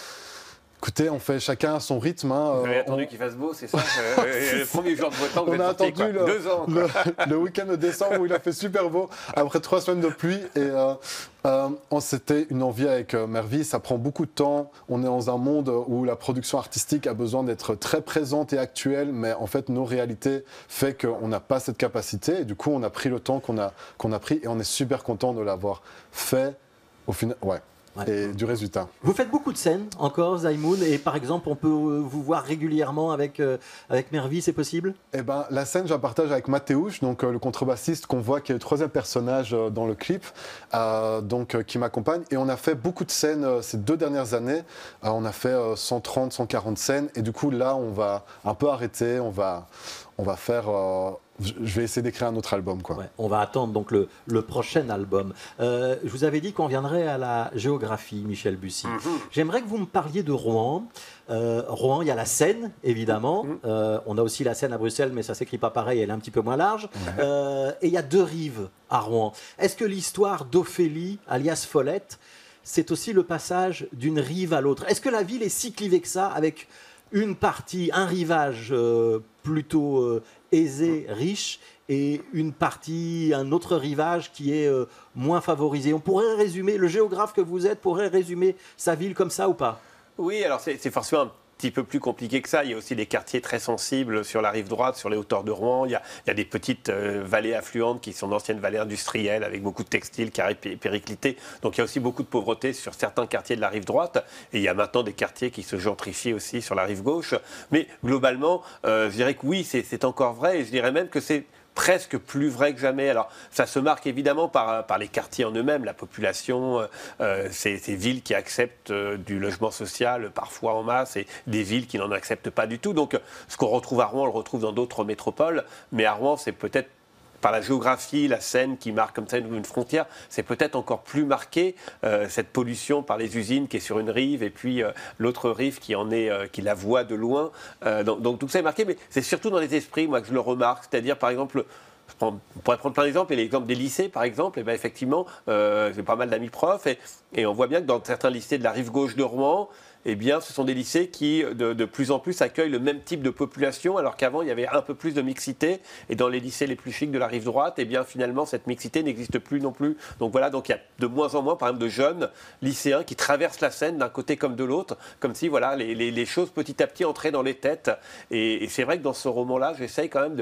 Écoutez, on fait chacun à son rythme. Hein. Vous avez on... attendu qu'il fasse beau, c'est ça? euh, Le premier jour de beau temps, vous on êtes a sorti, attendu quoi. le, Deux ans. le, le week-end de décembre où il a fait super beau, après trois semaines de pluie. Et euh, euh, c'était une envie avec euh, Mervi, ça prend beaucoup de temps. On est dans un monde où la production artistique a besoin d'être très présente et actuelle, mais en fait, nos réalités fait qu'on n'a pas cette capacité. Et du coup, on a pris le temps qu'on a, qu'on a pris, et on est super content de l'avoir fait au final. Ouais. Ouais. Et du résultat. Vous faites beaucoup de scènes encore, Zaïmoun, et par exemple, on peut vous voir régulièrement avec, euh, avec Mervi, c'est possible? Eh ben, la scène, je la partage avec Mathéouche, donc euh, le contrebassiste qu'on voit qui est le troisième personnage euh, dans le clip, euh, donc euh, qui m'accompagne. Et on a fait beaucoup de scènes euh, ces deux dernières années. Euh, on a fait euh, cent trente, cent quarante scènes, et du coup là, on va un peu arrêter, on va, on va faire. Euh, Je vais essayer d'écrire un autre album, quoi. Ouais, on va attendre donc le, le prochain album. Euh, je vous avais dit qu'on viendrait à la géographie, Michel Bussy. Mm-hmm. J'aimerais que vous me parliez de Rouen. Euh, Rouen, il y a la Seine, évidemment. Mm-hmm. euh, on a aussi la Seine à Bruxelles, mais ça ne s'écrit pas pareil, elle est un petit peu moins large. Mm-hmm. euh, et il y a deux rives à Rouen. Est-ce que l'histoire d'Ophélie, alias Follette, c'est aussi le passage d'une rive à l'autre? Est-ce que la ville est si clivée que ça, avec une partie, un rivage euh, plutôt euh, aisé, riche, et une partie, un autre rivage qui est euh, moins favorisé? On pourrait résumer, le géographe que vous êtes pourrait résumer sa ville comme ça ou pas? Oui, alors c'est forcément un petit peu plus compliqué que ça. Il y a aussi des quartiers très sensibles sur la rive droite, sur les hauteurs de Rouen. Il y a, il y a des petites euh, vallées affluentes qui sont d'anciennes vallées industrielles avec beaucoup de textiles, carrés périclités. Donc il y a aussi beaucoup de pauvreté sur certains quartiers de la rive droite. Et il y a maintenant des quartiers qui se gentrifient aussi sur la rive gauche. Mais globalement, euh, je dirais que oui, c'est encore vrai. Et je dirais même que c'est presque plus vrai que jamais. Alors, ça se marque évidemment par, par les quartiers en eux-mêmes, la population, euh, ces, ces villes qui acceptent euh, du logement social, parfois en masse, et des villes qui n'en acceptent pas du tout. Donc, ce qu'on retrouve à Rouen, on le retrouve dans d'autres métropoles, mais à Rouen, c'est peut-être par la géographie, la Seine qui marque comme ça une, une frontière, c'est peut-être encore plus marqué, euh, cette pollution par les usines qui est sur une rive, et puis euh, l'autre rive qui en est, euh, qui la voit de loin. Euh, donc, donc tout ça est marqué, mais c'est surtout dans les esprits, moi, que je le remarque. C'est-à-dire, par exemple, je prends, on pourrait prendre plein d'exemples, et l'exemple des lycées, par exemple, et ben effectivement, euh, j'ai pas mal d'amis profs, et, et on voit bien que dans certains lycées de la rive gauche de Rouen, eh bien, ce sont des lycées qui, de, de plus en plus, accueillent le même type de population, alors qu'avant, il y avait un peu plus de mixité. Et dans les lycées les plus chics de la rive droite, eh bien, finalement, cette mixité n'existe plus non plus. Donc voilà, donc il y a de moins en moins, par exemple, de jeunes lycéens qui traversent la Seine d'un côté comme de l'autre, comme si, voilà, les, les, les choses petit à petit entraient dans les têtes. Et, et c'est vrai que dans ce roman-là, j'essaye quand même de,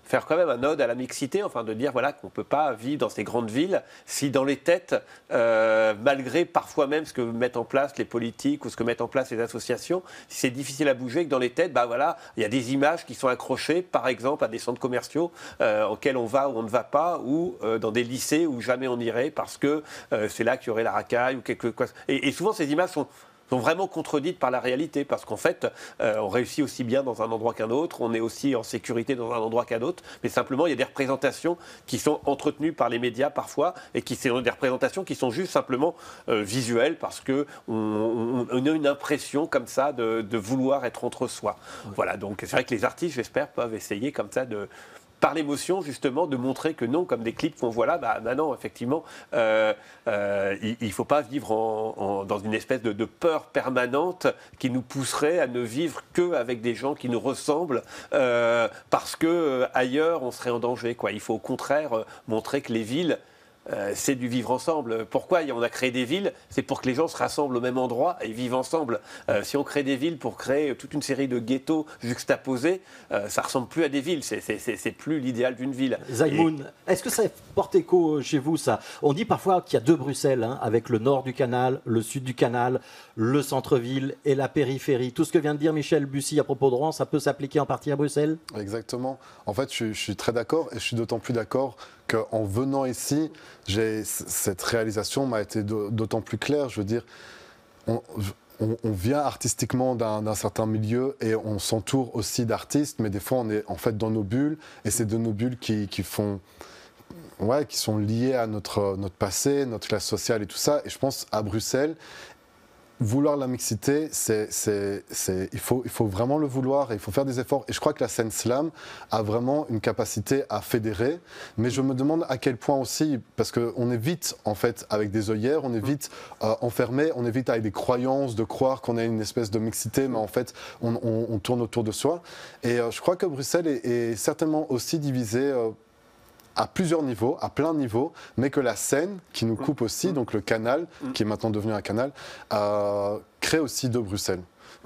faire quand même un ode à la mixité, enfin de dire voilà, qu'on ne peut pas vivre dans ces grandes villes si dans les têtes, euh, malgré parfois même ce que mettent en place les politiques ou ce que mettent en place les associations, si c'est difficile à bouger, que dans les têtes, bah voilà, il y a des images qui sont accrochées, par exemple, à des centres commerciaux euh, auxquels on va ou on ne va pas, ou euh, dans des lycées où jamais on irait parce que euh, c'est là qu'il y aurait la racaille ou quelque chose. Et, et souvent, ces images sont sont vraiment contredites par la réalité, parce qu'en fait, euh, on réussit aussi bien dans un endroit qu'un autre, on est aussi en sécurité dans un endroit qu'un autre, mais simplement, il y a des représentations qui sont entretenues par les médias parfois, et qui sont des représentations qui sont juste simplement euh, visuelles, parce qu'on on, on a une impression comme ça de, de vouloir être entre soi. Oui. Voilà, donc c'est vrai que les artistes, j'espère, peuvent essayer comme ça de... par l'émotion, justement, de montrer que non, comme des clips qu'on voit là, bah, bah non, effectivement, euh, euh, il ne faut pas vivre en, en, dans une espèce de, de peur permanente qui nous pousserait à ne vivre qu'avec des gens qui nous ressemblent, euh, parce qu'ailleurs, on serait en danger, quoi. Il faut au contraire euh, montrer que les villes, Euh, c'est du vivre ensemble. Pourquoi on a créé des villes? C'est pour que les gens se rassemblent au même endroit et vivent ensemble. Euh, si on crée des villes pour créer toute une série de ghettos juxtaposés, euh, ça ressemble plus à des villes. C'est, c'est, c'est, c'est plus l'idéal d'une ville. Zaïmoun, et... est-ce que ça porte écho chez vous, ça? On dit parfois qu'il y a deux Bruxelles, hein, avec le nord du canal, le sud du canal, le centre-ville et la périphérie. Tout ce que vient de dire Michel Bussy à propos de Rouen, ça peut s'appliquer en partie à Bruxelles? Exactement. En fait, je, je suis très d'accord, et je suis d'autant plus d'accord qu'en venant ici, j'ai, cette réalisation m'a été d'autant plus claire. Je veux dire, on, on, on vient artistiquement d'un, d'un certain milieu et on s'entoure aussi d'artistes, mais des fois on est en fait dans nos bulles, et c'est de nos bulles qui, qui font... Ouais, qui sont liées à notre, notre passé, notre classe sociale et tout ça. Et je pense à Bruxelles, vouloir la mixité, c'est, c'est, c'est, il, faut, il faut vraiment le vouloir et il faut faire des efforts. Et je crois que la scène slam a vraiment une capacité à fédérer. Mais je me demande à quel point aussi, parce qu'on est vite en fait avec des œillères, on est vite euh, enfermé, on est vite avec des croyances de croire qu'on a une espèce de mixité, mais en fait on, on, on tourne autour de soi. Et euh, je crois que Bruxelles est, est certainement aussi divisée euh, à plusieurs niveaux, à plein de niveaux, mais que la Seine, qui nous coupe aussi, donc le canal, qui est maintenant devenu un canal, euh, crée aussi de Bruxelles.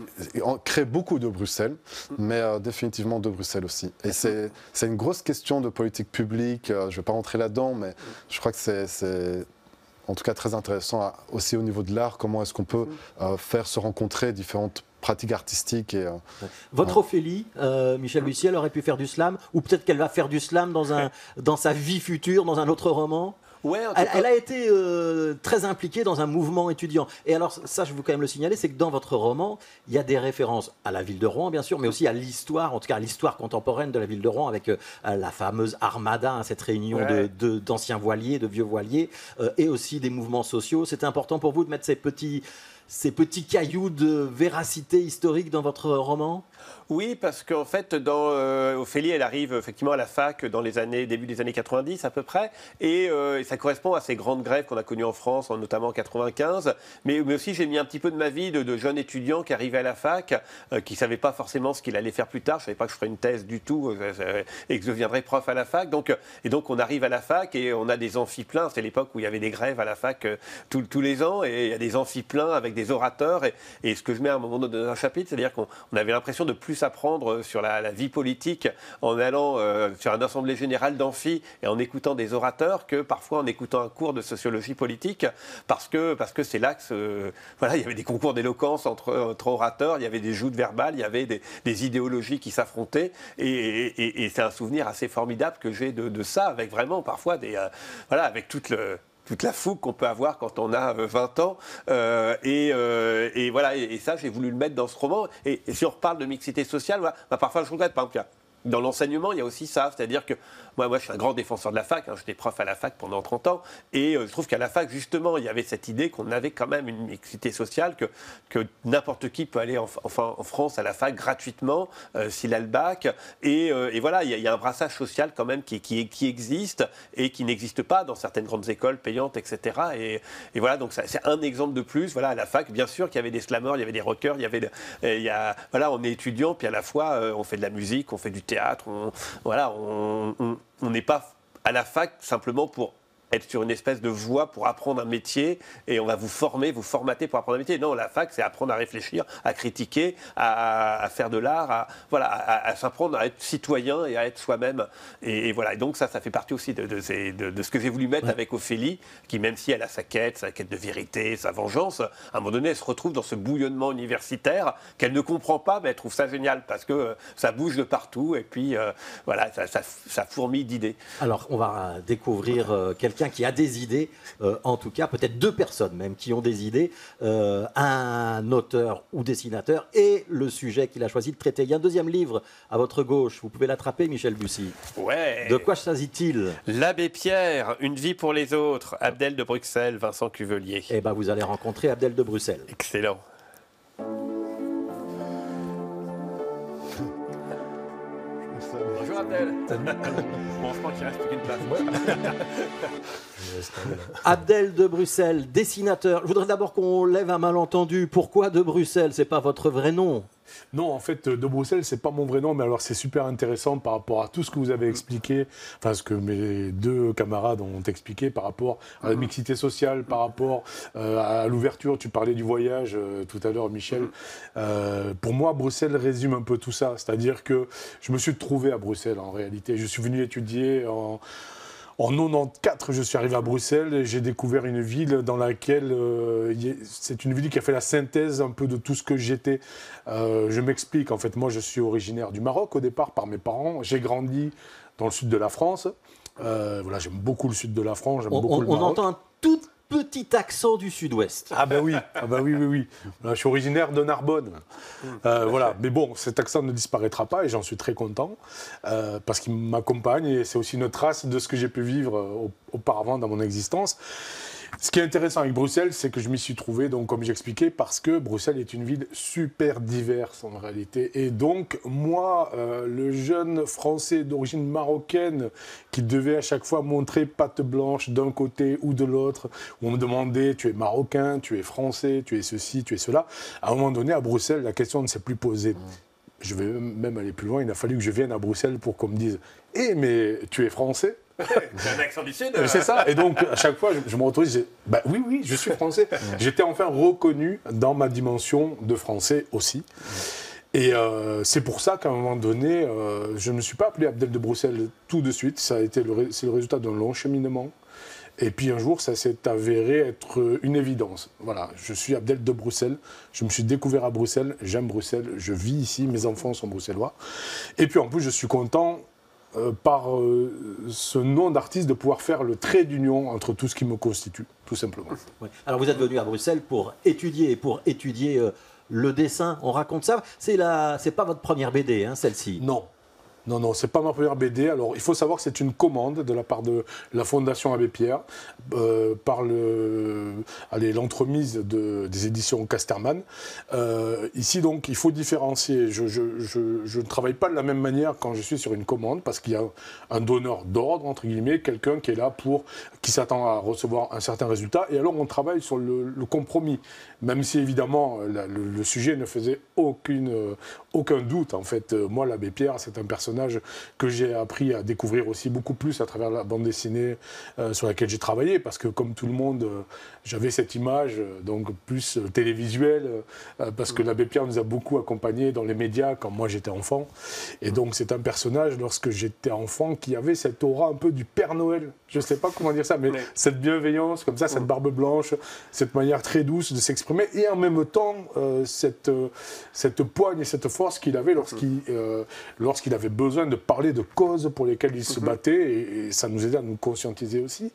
On crée beaucoup de Bruxelles, mais euh, définitivement de Bruxelles aussi. Et c'est, c'est une grosse question de politique publique, euh, je ne vais pas rentrer là-dedans, mais je crois que c'est, c'est en tout cas très intéressant à, aussi au niveau de l'art, comment est-ce qu'on peut euh, faire se rencontrer différentes pratique artistique. Et, euh, Votre euh, Ophélie, euh, Michel Bussy, elle aurait pu faire du slam, ou peut-être qu'elle va faire du slam dans, un, dans sa vie future, dans un autre roman. Ouais, elle, elle a été euh, très impliquée dans un mouvement étudiant. Et alors, ça, je veux quand même le signaler, c'est que dans votre roman, il y a des références à la ville de Rouen, bien sûr, mais aussi à l'histoire, en tout cas à l'histoire contemporaine de la ville de Rouen, avec euh, la fameuse Armada, hein, cette réunion ouais. de, de, d'anciens voiliers, de vieux voiliers, euh, et aussi des mouvements sociaux. C'était important pour vous de mettre ces petits... ces petits cailloux de véracité historique dans votre roman? Oui, parce qu'en fait, dans euh, Ophélie, elle arrive effectivement à la fac dans les années, début des années quatre-vingt-dix à peu près, et, euh, et ça correspond à ces grandes grèves qu'on a connues en France, notamment en quatre-vingt-quinze. Mais, mais aussi, j'ai mis un petit peu de ma vie de, de jeune étudiant qui arrivait à la fac, euh, qui ne savait pas forcément ce qu'il allait faire plus tard. Je ne savais pas que je ferais une thèse du tout euh, et que je deviendrais prof à la fac. Donc, et donc, on arrive à la fac et on a des amphis pleins. C'est l'époque où il y avait des grèves à la fac euh, tous, tous les ans, et il y a des amphis pleins avec des orateurs. Et, et ce que je mets à un moment donné dans un chapitre, c'est-à-dire qu'on on avait l'impression de plus apprendre sur la, la vie politique en allant euh, sur une assemblée générale d'amphi et en écoutant des orateurs que parfois en écoutant un cours de sociologie politique, parce que parce que c'est là que ce, voilà, il y avait des concours d'éloquence entre, entre orateurs, il y avait des joutes verbales, il y avait des, des idéologies qui s'affrontaient, et, et, et c'est un souvenir assez formidable que j'ai de, de ça, avec vraiment parfois des euh, voilà, avec toute le toute la fougue qu'on peut avoir quand on a vingt ans. Euh, et, euh, et voilà, et, et ça, j'ai voulu le mettre dans ce roman. Et, et si on reparle de mixité sociale, voilà, bah, parfois je regrette, par exemple, dans l'enseignement, il y a aussi ça, c'est-à-dire que moi, moi, je suis un grand défenseur de la fac, hein, j'étais prof à la fac pendant trente ans, et euh, je trouve qu'à la fac, justement, il y avait cette idée qu'on avait quand même une mixité sociale, que, que n'importe qui peut aller en, enfin, en France à la fac gratuitement, euh, s'il a le bac, et, euh, et voilà, il y, a, il y a un brassage social quand même qui, qui, qui existe, et qui n'existe pas dans certaines grandes écoles payantes, et cetera. Et, et voilà, donc ça, c'est un exemple de plus. Voilà, à la fac, bien sûr qu'il y avait des slammers, il y avait des rockers, il y avait, il y a, voilà, on est étudiant, puis à la fois, euh, on fait de la musique, on fait du théâtre, on, voilà, on n'est pas à la fac simplement pour être sur une espèce de voie pour apprendre un métier et on va vous former, vous formater pour apprendre un métier. Non, la fac, c'est apprendre à réfléchir, à critiquer, à, à faire de l'art, à, voilà, à, à s'apprendre à être citoyen et à être soi-même. Et, et voilà. Et donc ça, ça fait partie aussi de, de, ces, de, de ce que j'ai voulu mettre ouais. avec Ophélie, qui même si elle a sa quête, sa quête de vérité, sa vengeance, à un moment donné, elle se retrouve dans ce bouillonnement universitaire qu'elle ne comprend pas, mais elle trouve ça génial parce que euh, ça bouge de partout et puis euh, voilà, ça, ça, ça fourmille d'idées. Alors, on va découvrir euh, quelqu'un qui a des idées, euh, en tout cas, peut-être deux personnes même qui ont des idées, euh, un auteur ou dessinateur et le sujet qu'il a choisi de traiter. Il y a un deuxième livre à votre gauche, vous pouvez l'attraper, Michel Bussy. Ouais. De quoi s'agit-il? L'abbé Pierre, une vie pour les autres, Abdel de Bruxelles, Vincent Cuvelier. Eh bien, vous allez rencontrer Abdel de Bruxelles. Excellent. Bonjour Abdel. Bon, je crois qu'il reste plus qu'une place. Abdel de Bruxelles, dessinateur. Je voudrais d'abord qu'on lève un malentendu. Pourquoi de Bruxelles? C'est pas votre vrai nom? Non, en fait, de Bruxelles, c'est pas mon vrai nom, mais alors c'est super intéressant par rapport à tout ce que vous avez expliqué, enfin ce que mes deux camarades ont expliqué par rapport à la mixité sociale, par rapport euh, à l'ouverture. Tu parlais du voyage euh, tout à l'heure, Michel. Euh, pour moi, Bruxelles résume un peu tout ça, c'est-à-dire que je me suis trouvé à Bruxelles en réalité. Je suis venu étudier en... En quatre-vingt-quatorze, je suis arrivé à Bruxelles et j'ai découvert une ville dans laquelle euh, c'est une ville qui a fait la synthèse un peu de tout ce que j'étais. Euh, je m'explique, en fait, moi je suis originaire du Maroc au départ par mes parents. J'ai grandi dans le sud de la France. Euh, voilà, j'aime beaucoup le sud de la France, j'aime on, beaucoup on, le Maroc. On entend un tout petit accent du sud-ouest. Ah ben oui, ah ben oui, oui, oui. Là, je suis originaire de Narbonne. Euh, voilà, mais bon, cet accent ne disparaîtra pas et j'en suis très content euh, parce qu'il m'accompagne et c'est aussi une trace de ce que j'ai pu vivre euh, auparavant dans mon existence. Ce qui est intéressant avec Bruxelles, c'est que je m'y suis trouvé, donc, comme j'expliquais, parce que Bruxelles est une ville super diverse en réalité. Et donc, moi, euh, le jeune Français d'origine marocaine qui devait à chaque fois montrer patte blanche d'un côté ou de l'autre, où on me demandait, tu es marocain, tu es français, tu es ceci, tu es cela. À un moment donné, à Bruxelles, la question ne s'est plus posée. Je vais même aller plus loin, il a fallu que je vienne à Bruxelles pour qu'on me dise « Eh, mais tu es français ?» J'ai un accent du Sud. C'est ça. Et donc, à chaque fois, je, je me retrouve, je disais, bah oui, oui, je suis français. J'étais enfin reconnu dans ma dimension de français aussi. Et euh, c'est pour ça qu'à un moment donné, euh, je ne me suis pas appelé Abdel de Bruxelles tout de suite. Ça a été le, c'est le résultat d'un long cheminement. Et puis un jour, ça s'est avéré être une évidence. Voilà, je suis Abdel de Bruxelles. Je me suis découvert à Bruxelles. J'aime Bruxelles. Je vis ici. Mes enfants sont bruxellois. Et puis en plus, je suis content. Euh, par euh, ce nom d'artiste de pouvoir faire le trait d'union entre tout ce qui me constitue, tout simplement. Ouais. Alors vous êtes venu à Bruxelles pour étudier, pour étudier euh, le dessin, on raconte ça. C'est la, c'est pas votre première B D, hein, celle-ci? Non. Non, non, c'est pas ma première B D. Alors, il faut savoir que c'est une commande de la part de la Fondation Abbé Pierre, euh, par le, allez, l'entremise de, des éditions Casterman. Euh, ici, donc, il faut différencier. Je, je, je, je ne travaille pas de la même manière quand je suis sur une commande, parce qu'il y a un donneur d'ordre, entre guillemets, quelqu'un qui est là pour, qui s'attend à recevoir un certain résultat. Et alors, on travaille sur le, le compromis, même si, évidemment, la, le, le sujet ne faisait aucune, euh, aucun doute. En fait, moi, l'Abbé Pierre, c'est un personnage que j'ai appris à découvrir aussi beaucoup plus à travers la bande dessinée euh, sur laquelle j'ai travaillé, parce que comme tout le monde, euh, j'avais cette image euh, donc plus euh, télévisuelle, euh, parce que l'abbé Pierre nous a beaucoup accompagnés dans les médias quand moi j'étais enfant. Et donc c'est un personnage, lorsque j'étais enfant, qui avait cette aura un peu du Père Noël. Je ne sais pas comment dire ça, mais oui. Cette bienveillance, comme ça, cette barbe blanche, cette manière très douce de s'exprimer, et en même temps, euh, cette, euh, cette poigne et cette force qu'il avait lorsqu'il euh, lorsqu'il avait besoin de parler de causes pour lesquelles il se battait, et, et ça nous aidait à nous conscientiser aussi.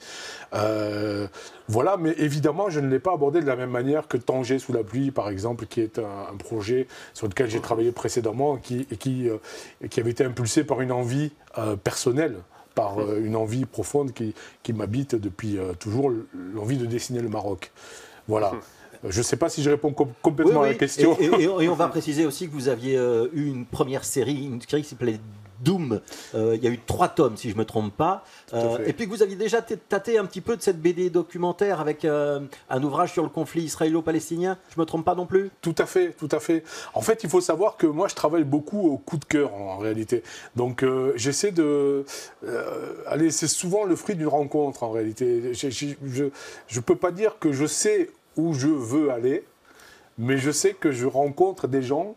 Euh, voilà, mais évidemment, je ne l'ai pas abordé de la même manière que Tanger sous la pluie, par exemple, qui est un, un projet sur lequel j'ai travaillé précédemment, qui, et qui, euh, et qui avait été impulsé par une envie euh, personnelle, par euh, une envie profonde qui, qui m'habite depuis euh, toujours, l'envie de dessiner le Maroc. Voilà. Je ne sais pas si je réponds com complètement oui, à oui. la question. Et, et, et on va préciser aussi que vous aviez euh, eu une première série, une série qui s'appelait Doom. Euh, il y a eu trois tomes, si je ne me trompe pas. Euh, et puis que vous aviez déjà tâté un petit peu de cette B D documentaire avec euh, un ouvrage sur le conflit israélo-palestinien. Je ne me trompe pas non plus? Tout à fait, tout à fait. En fait, il faut savoir que moi, je travaille beaucoup au coup de cœur, en, en réalité. Donc, euh, j'essaie de... Euh, allez, c'est souvent le fruit d'une rencontre, en réalité. Je ne peux pas dire que je sais où je veux aller, mais je sais que je rencontre des gens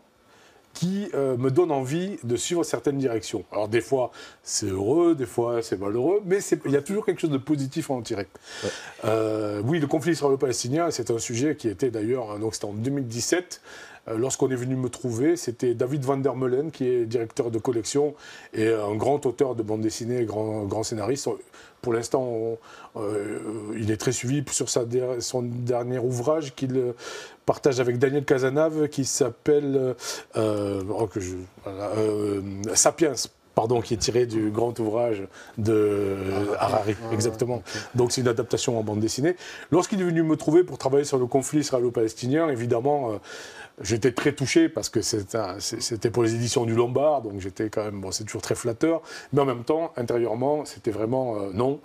qui euh, me donnent envie de suivre certaines directions. Alors des fois c'est heureux, des fois c'est malheureux, mais il y a toujours quelque chose de positif à en tirer. Ouais. Euh, oui, le conflit israélo-palestinien, c'est un sujet qui était d'ailleurs, donc c'était en deux mille dix-sept, euh, lorsqu'on est venu me trouver, c'était David Van der Meulen, qui est directeur de collection et un grand auteur de bande dessinée, grand, grand scénariste. Pour l'instant, euh, il est très suivi sur sa, son dernier ouvrage qu'il partage avec Daniel Cazenave, qui s'appelle euh, oh, voilà, euh, Sapiens, pardon, qui est tiré du grand ouvrage de Harari, ah, exactement. Okay. Donc c'est une adaptation en bande dessinée. Lorsqu'il est venu me trouver pour travailler sur le conflit israélo-palestinien, évidemment, euh, j'étais très touché parce que c'était pour les éditions du Lombard, donc j'étais quand même, bon, c'est toujours très flatteur, mais en même temps, intérieurement, c'était vraiment euh, non.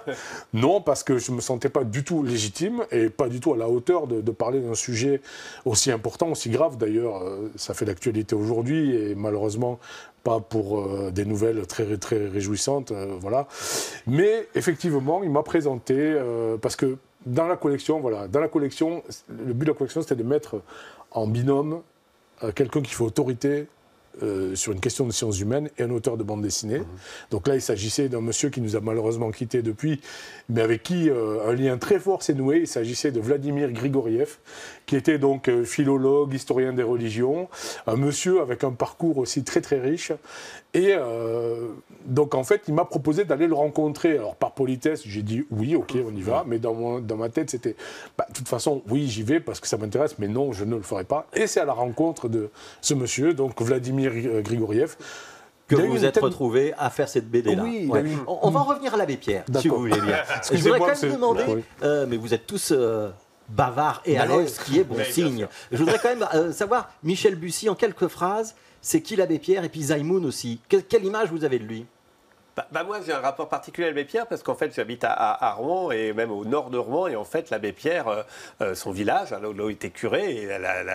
Non, parce que je ne me sentais pas du tout légitime et pas du tout à la hauteur de, de parler d'un sujet aussi important, aussi grave. D'ailleurs, euh, ça fait l'actualité aujourd'hui et malheureusement, pas pour euh, des nouvelles très, très réjouissantes, euh, voilà. Mais effectivement, il m'a présenté, euh, parce que dans la collection, voilà, dans la collection, le but de la collection, c'était de mettre en binôme euh, quelqu'un qui fait autorité euh, sur une question de sciences humaines et un auteur de bande dessinée. Mmh. Donc là, il s'agissait d'un monsieur qui nous a malheureusement quittés depuis, mais avec qui euh, un lien très fort s'est noué. Il s'agissait de Vladimir Grigoriev, qui était donc euh, philologue, historien des religions, un monsieur avec un parcours aussi très très riche. Et euh, donc en fait, il m'a proposé d'aller le rencontrer. Alors par politesse, j'ai dit oui, ok, on y va. Mais dans, mon, dans ma tête, c'était, bah, de toute façon, oui, j'y vais parce que ça m'intéresse, mais non, je ne le ferai pas. Et c'est à la rencontre de ce monsieur, donc Vladimir Grigoriev, que vous vous êtes tête... retrouvé à faire cette B D-là. Oui, ouais. oui. On, on va revenir à l'abbé Pierre, si vous voulez bien. Je voudrais quand même demander, oui. euh, mais vous êtes tous euh, bavards et à l'aise, ce qui est bon oui, signe. Je voudrais quand même euh, savoir, Michel Bussy, en quelques phrases, c'est qui l'abbé Pierre et puis Zaimoun aussi. Que, quelle image vous avez de lui? Bah, bah moi, j'ai un rapport particulier à l'abbé Pierre parce qu'en fait, j'habite à, à, à Rouen et même au nord de Rouen. Et en fait, l'abbé Pierre, euh, euh, son village, là où il était curé, et la, la,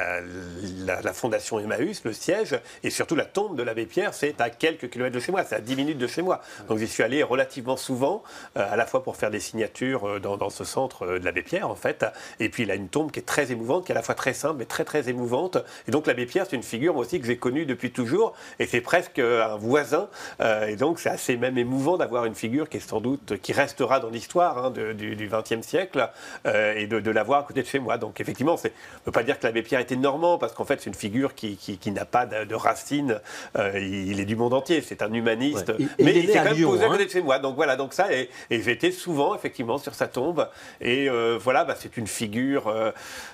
la, la fondation Emmaüs, le siège, et surtout la tombe de l'abbé Pierre, c'est à quelques kilomètres de chez moi, c'est à dix minutes de chez moi. Donc, j'y suis allé relativement souvent, euh, à la fois pour faire des signatures dans, dans ce centre de l'abbé Pierre, en fait. Et puis, il a une tombe qui est très émouvante, qui est à la fois très simple, mais très, très émouvante. Et donc, l'abbé Pierre, c'est une figure moi aussi que j'ai connue depuis toujours. Et c'est presque un voisin. Euh, et donc, c'est assez même émouvant d'avoir une figure qui est sans doute, qui restera dans l'histoire hein, du vingtième siècle euh, et de, de l'avoir à côté de chez moi. Donc effectivement, on ne peut pas dire que l'abbé Pierre était normand parce qu'en fait c'est une figure qui, qui, qui n'a pas de, de racines. Euh, il est du monde entier, c'est un humaniste, ouais. il, mais il, il s'est quand même Lyon, posé hein. à côté de chez moi. Donc voilà, donc ça et, et j'étais souvent effectivement sur sa tombe et euh, voilà, bah, c'est une figure, euh,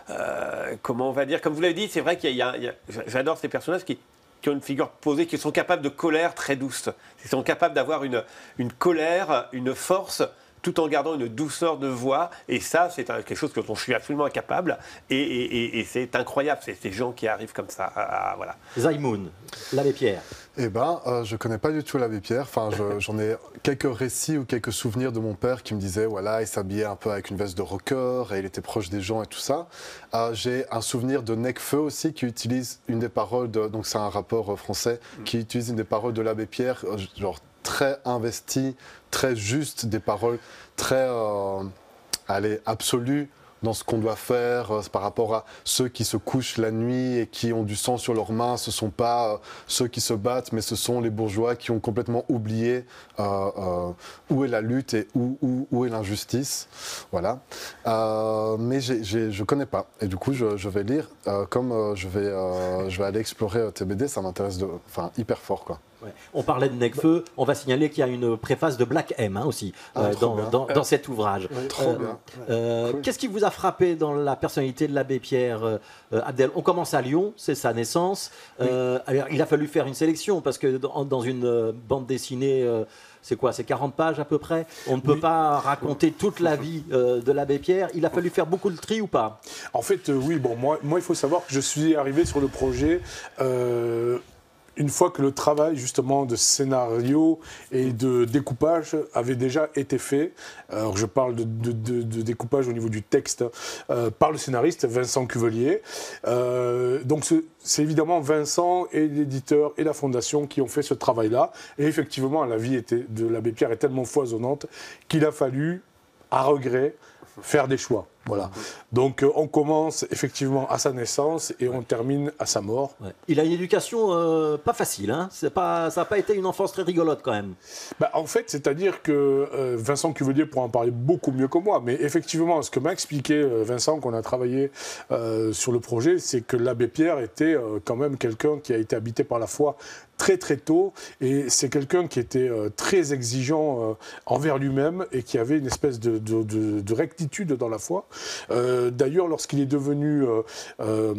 euh, comment on va dire, comme vous l'avez dit, c'est vrai qu'il y a, il y a j'adore ces personnages qui qui ont une figure posée, qui sont capables de colère très douce. Ils sont capables d'avoir une, une colère, une force, tout en gardant une douceur de voix. Et ça, c'est quelque chose dont je suis absolument incapable. Et, et, et c'est incroyable, c'est ces gens qui arrivent comme ça. À, à, voilà. Zaimoun, l'abbé Pierre. Eh bien, euh, je ne connais pas du tout l'abbé Pierre. Enfin, j'en ai quelques récits ou quelques souvenirs de mon père qui me disait, voilà, il s'habillait un peu avec une veste de rocker et il était proche des gens et tout ça. Euh, J'ai un souvenir de Necfeu aussi qui utilise une des paroles, de, donc c'est un rappeur français, mmh. qui utilise une des paroles de l'abbé Pierre, genre très investi, très juste, des paroles très, euh, allez, absolues dans ce qu'on doit faire euh, par rapport à ceux qui se couchent la nuit et qui ont du sang sur leurs mains. Ce ne sont pas euh, ceux qui se battent, mais ce sont les bourgeois qui ont complètement oublié euh, euh, où est la lutte et où, où, où est l'injustice. Voilà. Euh, mais j'ai, j'ai, je ne connais pas. Et du coup, je, je vais lire. Euh, comme euh, je, vais, euh, je vais aller explorer T B D, ça m'intéresse de, enfin, hyper fort, quoi. Ouais. On parlait de Necfeu, on va signaler qu'il y a une préface de Black M hein, aussi ah, euh, dans, dans, dans cet ouvrage. Ouais, trop euh, bien. Euh, cool. Qu'est-ce qui vous a frappé dans la personnalité de l'abbé Pierre euh, Abdel? On commence à Lyon, c'est sa naissance. Euh, oui. Alors, il a fallu faire une sélection parce que dans, dans une euh, bande dessinée, euh, c'est quoi? C'est quarante pages à peu près. On ne peut oui. pas raconter toute la vie euh, de l'abbé Pierre. Il a fallu faire beaucoup de tri ou pas? En fait, euh, oui. Bon, moi, moi, il faut savoir que je suis arrivé sur le projet. Euh, Une fois que le travail justement de scénario et de découpage avait déjà été fait, alors je parle de, de, de, de découpage au niveau du texte euh, par le scénariste Vincent Cuvelier. Euh, donc c'est évidemment Vincent et l'éditeur et la fondation qui ont fait ce travail-là. Et effectivement, la vie était, de l'abbé Pierre est tellement foisonnante qu'il a fallu, à regret, faire des choix. Voilà. Donc euh, on commence effectivement à sa naissance et on termine à sa mort. Ouais. Il a une éducation euh, pas facile, hein. C'est pas, ça n'a pas été une enfance très rigolote quand même. Bah, en fait, c'est-à-dire que euh, Vincent Cuvelier pourra en parler beaucoup mieux que moi, mais effectivement, ce que m'a expliqué euh, Vincent, qu'on a travaillé euh, sur le projet, c'est que l'abbé Pierre était euh, quand même quelqu'un qui a été habité par la foi très très tôt, et c'est quelqu'un qui était euh, très exigeant euh, envers lui-même et qui avait une espèce de, de, de, de rectitude dans la foi. Euh, D'ailleurs, lorsqu'il est devenu... Euh, euh,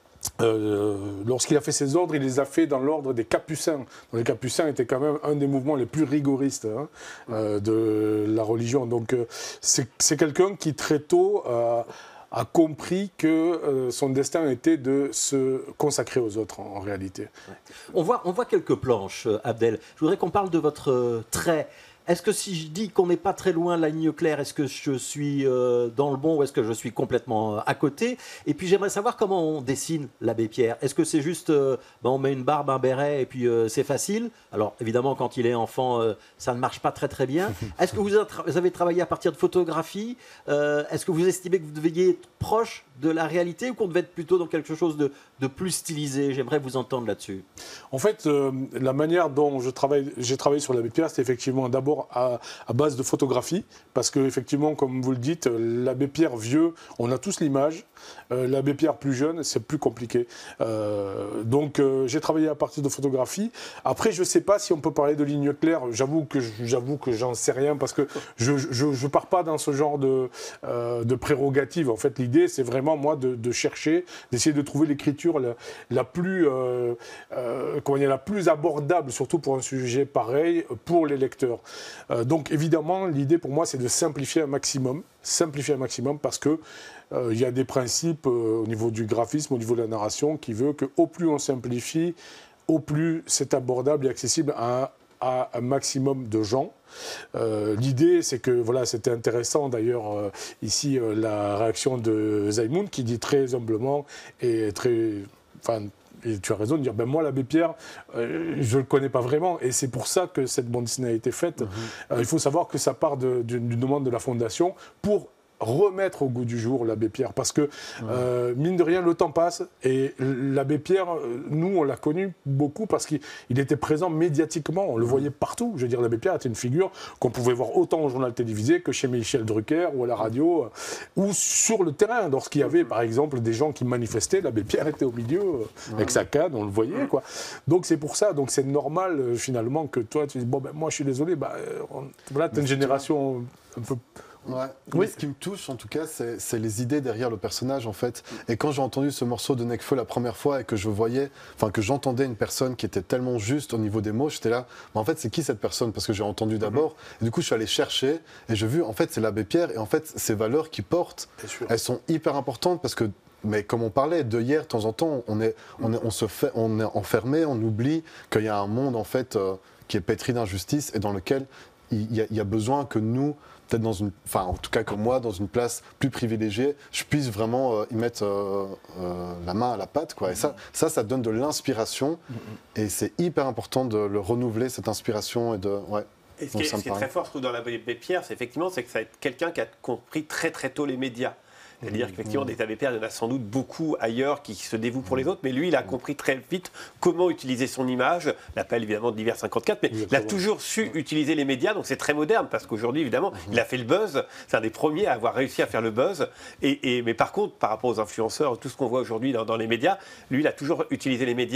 Euh, lorsqu'il a fait ses ordres, il les a fait dans l'ordre des Capucins. Les Capucins étaient quand même un des mouvements les plus rigoristes hein, euh, de la religion. Donc euh, c'est quelqu'un qui très tôt euh, a compris que euh, son destin était de se consacrer aux autres en, en réalité. On voit, on voit quelques planches, Abdel. Je voudrais qu'on parle de votre euh, trait. Est-ce que si je dis qu'on n'est pas très loin de la ligne claire, est-ce que je suis euh, dans le bon ou est-ce que je suis complètement euh, à côté? Et puis j'aimerais savoir comment on dessine l'abbé Pierre. Est-ce que c'est juste, euh, ben on met une barbe, un béret et puis euh, c'est facile? Alors évidemment quand il est enfant, euh, ça ne marche pas très très bien. Est-ce que vous, vous avez travaillé à partir de photographies? euh, Est-ce que vous estimez que vous deviez être proche de la réalité ou qu'on devait être plutôt dans quelque chose de, de plus stylisé? J'aimerais vous entendre là-dessus. En fait, euh, la manière dont je travaille, j'ai travaillé sur l'abbé Pierre, c'est effectivement d'abord À, à base de photographie, parce que effectivement, comme vous le dites, l'abbé Pierre vieux, on a tous l'image. Euh, l'abbé Pierre plus jeune, c'est plus compliqué. Euh, donc, euh, j'ai travaillé à partir de photographie. Après, je ne sais pas si on peut parler de ligne claire. J'avoue que j'avoue que j'en sais rien parce que je ne pars pas dans ce genre de, euh, de prérogative. En fait, l'idée, c'est vraiment moi de, de chercher, d'essayer de trouver l'écriture la, la plus, euh, euh, comment dire, la plus abordable, surtout pour un sujet pareil, pour les lecteurs. Euh, donc évidemment, l'idée pour moi, c'est de simplifier un maximum, simplifier un maximum parce que euh, il y a des principes euh, au niveau du graphisme, au niveau de la narration, qui veut que au plus on simplifie, au plus c'est abordable et accessible à, à un maximum de gens. Euh, L'idée, c'est que voilà, c'était intéressant d'ailleurs euh, ici euh, la réaction de Zaimoun qui dit très humblement et très, enfin. Et tu as raison de dire, ben moi, l'abbé Pierre, euh, je ne le connais pas vraiment. Et c'est pour ça que cette bande dessinée a été faite. Mmh. Euh, il faut savoir que ça part d'une de, demande de la Fondation pour remettre au goût du jour l'abbé Pierre. Parce que, mmh. euh, mine de rien, le temps passe. Et l'abbé Pierre, nous, on l'a connu beaucoup parce qu'il était présent médiatiquement. On le mmh. voyait partout. Je veux dire, l'abbé Pierre était une figure qu'on pouvait voir autant au journal télévisé que chez Michel Drucker ou à la radio euh, ou sur le terrain. Lorsqu'il y avait, par exemple, des gens qui manifestaient, l'abbé Pierre était au milieu euh, mmh. avec sa canne, on le voyait, quoi. Donc, c'est pour ça. Donc, c'est normal, euh, finalement, que toi, tu dis, bon, ben, moi, je suis désolé, bah, on, voilà, t'as une génération un peu... Ouais. Oui. Ce qui me touche, en tout cas, c'est les idées derrière le personnage, en fait. Et quand j'ai entendu ce morceau de Necfeu la première fois et que je voyais, enfin, que j'entendais une personne qui était tellement juste au niveau des mots, j'étais là, mais en fait, c'est qui cette personne? Parce que j'ai entendu d'abord. Et du coup, je suis allé chercher et j'ai vu, en fait, c'est l'abbé Pierre. Et en fait, ces valeurs qu'il porte, elles sont hyper importantes parce que, mais comme on parlait de hier, de temps en temps, on est, on est, on se fait, on est enfermé, on oublie qu'il y a un monde, en fait, euh, qui est pétri d'injustice et dans lequel il y a, il y a besoin que nous, peut-être dans une, enfin en tout cas que moi, dans une place plus privilégiée, je puisse vraiment euh, y mettre euh, euh, la main à la pâte, quoi. Et ça, ça, ça donne de l'inspiration, et c'est hyper important de le renouveler, cette inspiration, et de, ouais. Et ce qui est, ce qui est très fort, je trouve, dans l'abbé Pierre, c'est effectivement, c'est que ça va être quelqu'un qui a compris très très tôt les médias. C'est-à-dire qu'effectivement, des abbés Pierre, il y en a sans doute beaucoup ailleurs qui se dévouent pour les autres, mais lui, il a compris très vite comment utiliser son image, l'appel évidemment de l'hiver cinquante-quatre, mais il a toujours su utiliser les médias, donc c'est très moderne, parce qu'aujourd'hui, évidemment, il a fait le buzz, c'est un des premiers à avoir réussi à faire le buzz, et, et, mais par contre, par rapport aux influenceurs, tout ce qu'on voit aujourd'hui dans, dans les médias, lui, il a toujours utilisé les médias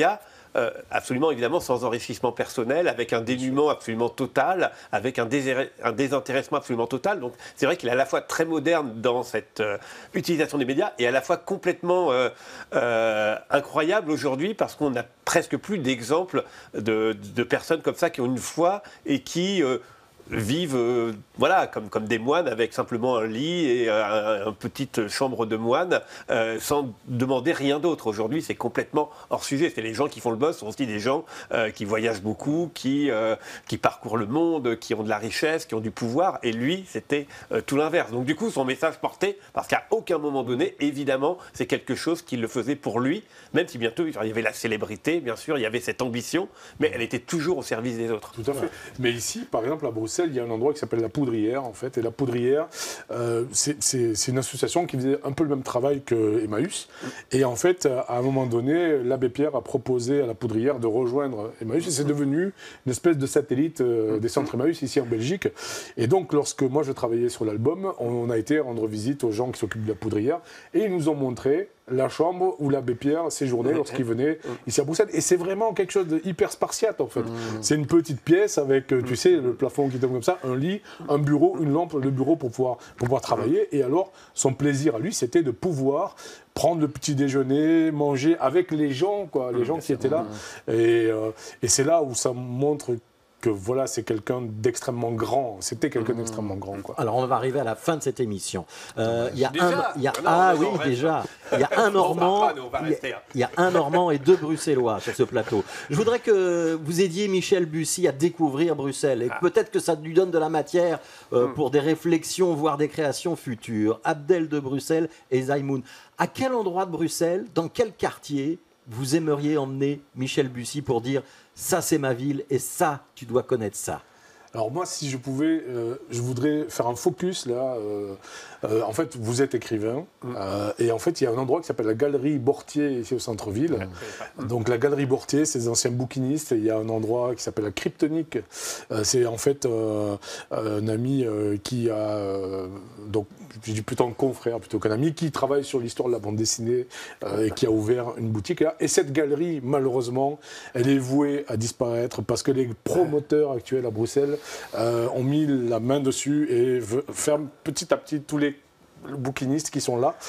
euh, absolument évidemment sans enrichissement personnel, avec un dénuement absolument total, avec un, désir, un désintéressement absolument total. Donc c'est vrai qu'il est à la fois très moderne dans cette euh, utilisation des médias et à la fois complètement euh, euh, incroyable aujourd'hui parce qu'on n'a presque plus d'exemples de, de personnes comme ça qui ont une foi et qui euh, vivent euh, voilà, comme, comme des moines avec simplement un lit et euh, une petite chambre de moine euh, sans demander rien d'autre. Aujourd'hui, c'est complètement hors sujet. C'est les gens qui font le boss, sont aussi des gens euh, qui voyagent beaucoup, qui, euh, qui parcourent le monde, qui ont de la richesse, qui ont du pouvoir. Et lui, c'était euh, tout l'inverse. Donc du coup, son message portait, parce qu'à aucun moment donné, évidemment, c'est quelque chose qu'il le faisait pour lui, même si bientôt, il y avait la célébrité, bien sûr, il y avait cette ambition, mais elle était toujours au service des autres. Tout à fait. Mais ici, par exemple, à Bruxelles, il y a un endroit qui s'appelle la Poudrière, en fait. Et la Poudrière, euh, c'est une association qui faisait un peu le même travail que Emmaüs. Et en fait, à un moment donné, l'abbé Pierre a proposé à la Poudrière de rejoindre Emmaüs. Et c'est devenu une espèce de satellite euh, des centres Emmaüs ici en Belgique. Et donc, lorsque moi je travaillais sur l'album, on a été rendre visite aux gens qui s'occupent de la Poudrière. Et ils nous ont montré la chambre où l'abbé Pierre séjournait lorsqu'il venait ici à Bruxelles. Et c'est vraiment quelque chose de hyper spartiate, en fait. Mmh. C'est une petite pièce avec, tu sais, le plafond qui tombe comme ça, un lit, un bureau, une lampe, le bureau pour pouvoir, pour pouvoir travailler. Et alors, son plaisir à lui, c'était de pouvoir prendre le petit déjeuner, manger avec les gens, quoi, les gens qui étaient là. Et, euh, et c'est là où ça montre que voilà, c'est quelqu'un d'extrêmement grand. C'était quelqu'un d'extrêmement grand, quoi. Alors, on va arriver à la fin de cette émission. Euh, y a un, y a, ah oui, déjà. Il y a un Normand, il y a un Normand et deux Bruxellois sur ce plateau. Je voudrais que vous aidiez Michel Bussy à découvrir Bruxelles. Et peut-être que ça lui donne de la matière euh, pour des réflexions, voire des créations futures. Abdel de Bruxelles et Zaimoun. À quel endroit de Bruxelles, dans quel quartier, vous aimeriez emmener Michel Bussy pour dire « ça c'est ma ville et ça, tu dois connaître ça ». Alors moi, si je pouvais, euh, je voudrais faire un focus là. Euh, euh, en fait, vous êtes écrivain euh, et en fait, il y a un endroit qui s'appelle la Galerie Bortier ici au centre-ville. Donc la Galerie Bortier, c'est des anciens bouquinistes. Et il y a un endroit qui s'appelle la Kryptonique. Euh, c'est en fait euh, un ami euh, qui a euh, donc je dis plutôt un confrère plutôt qu'un ami qui travaille sur l'histoire de la bande dessinée euh, et qui a ouvert une boutique là. Et cette galerie, malheureusement, elle est vouée à disparaître parce que les promoteurs actuels à Bruxelles Euh, ont mis la main dessus et ferment petit à petit tous les bouquinistes qui sont là.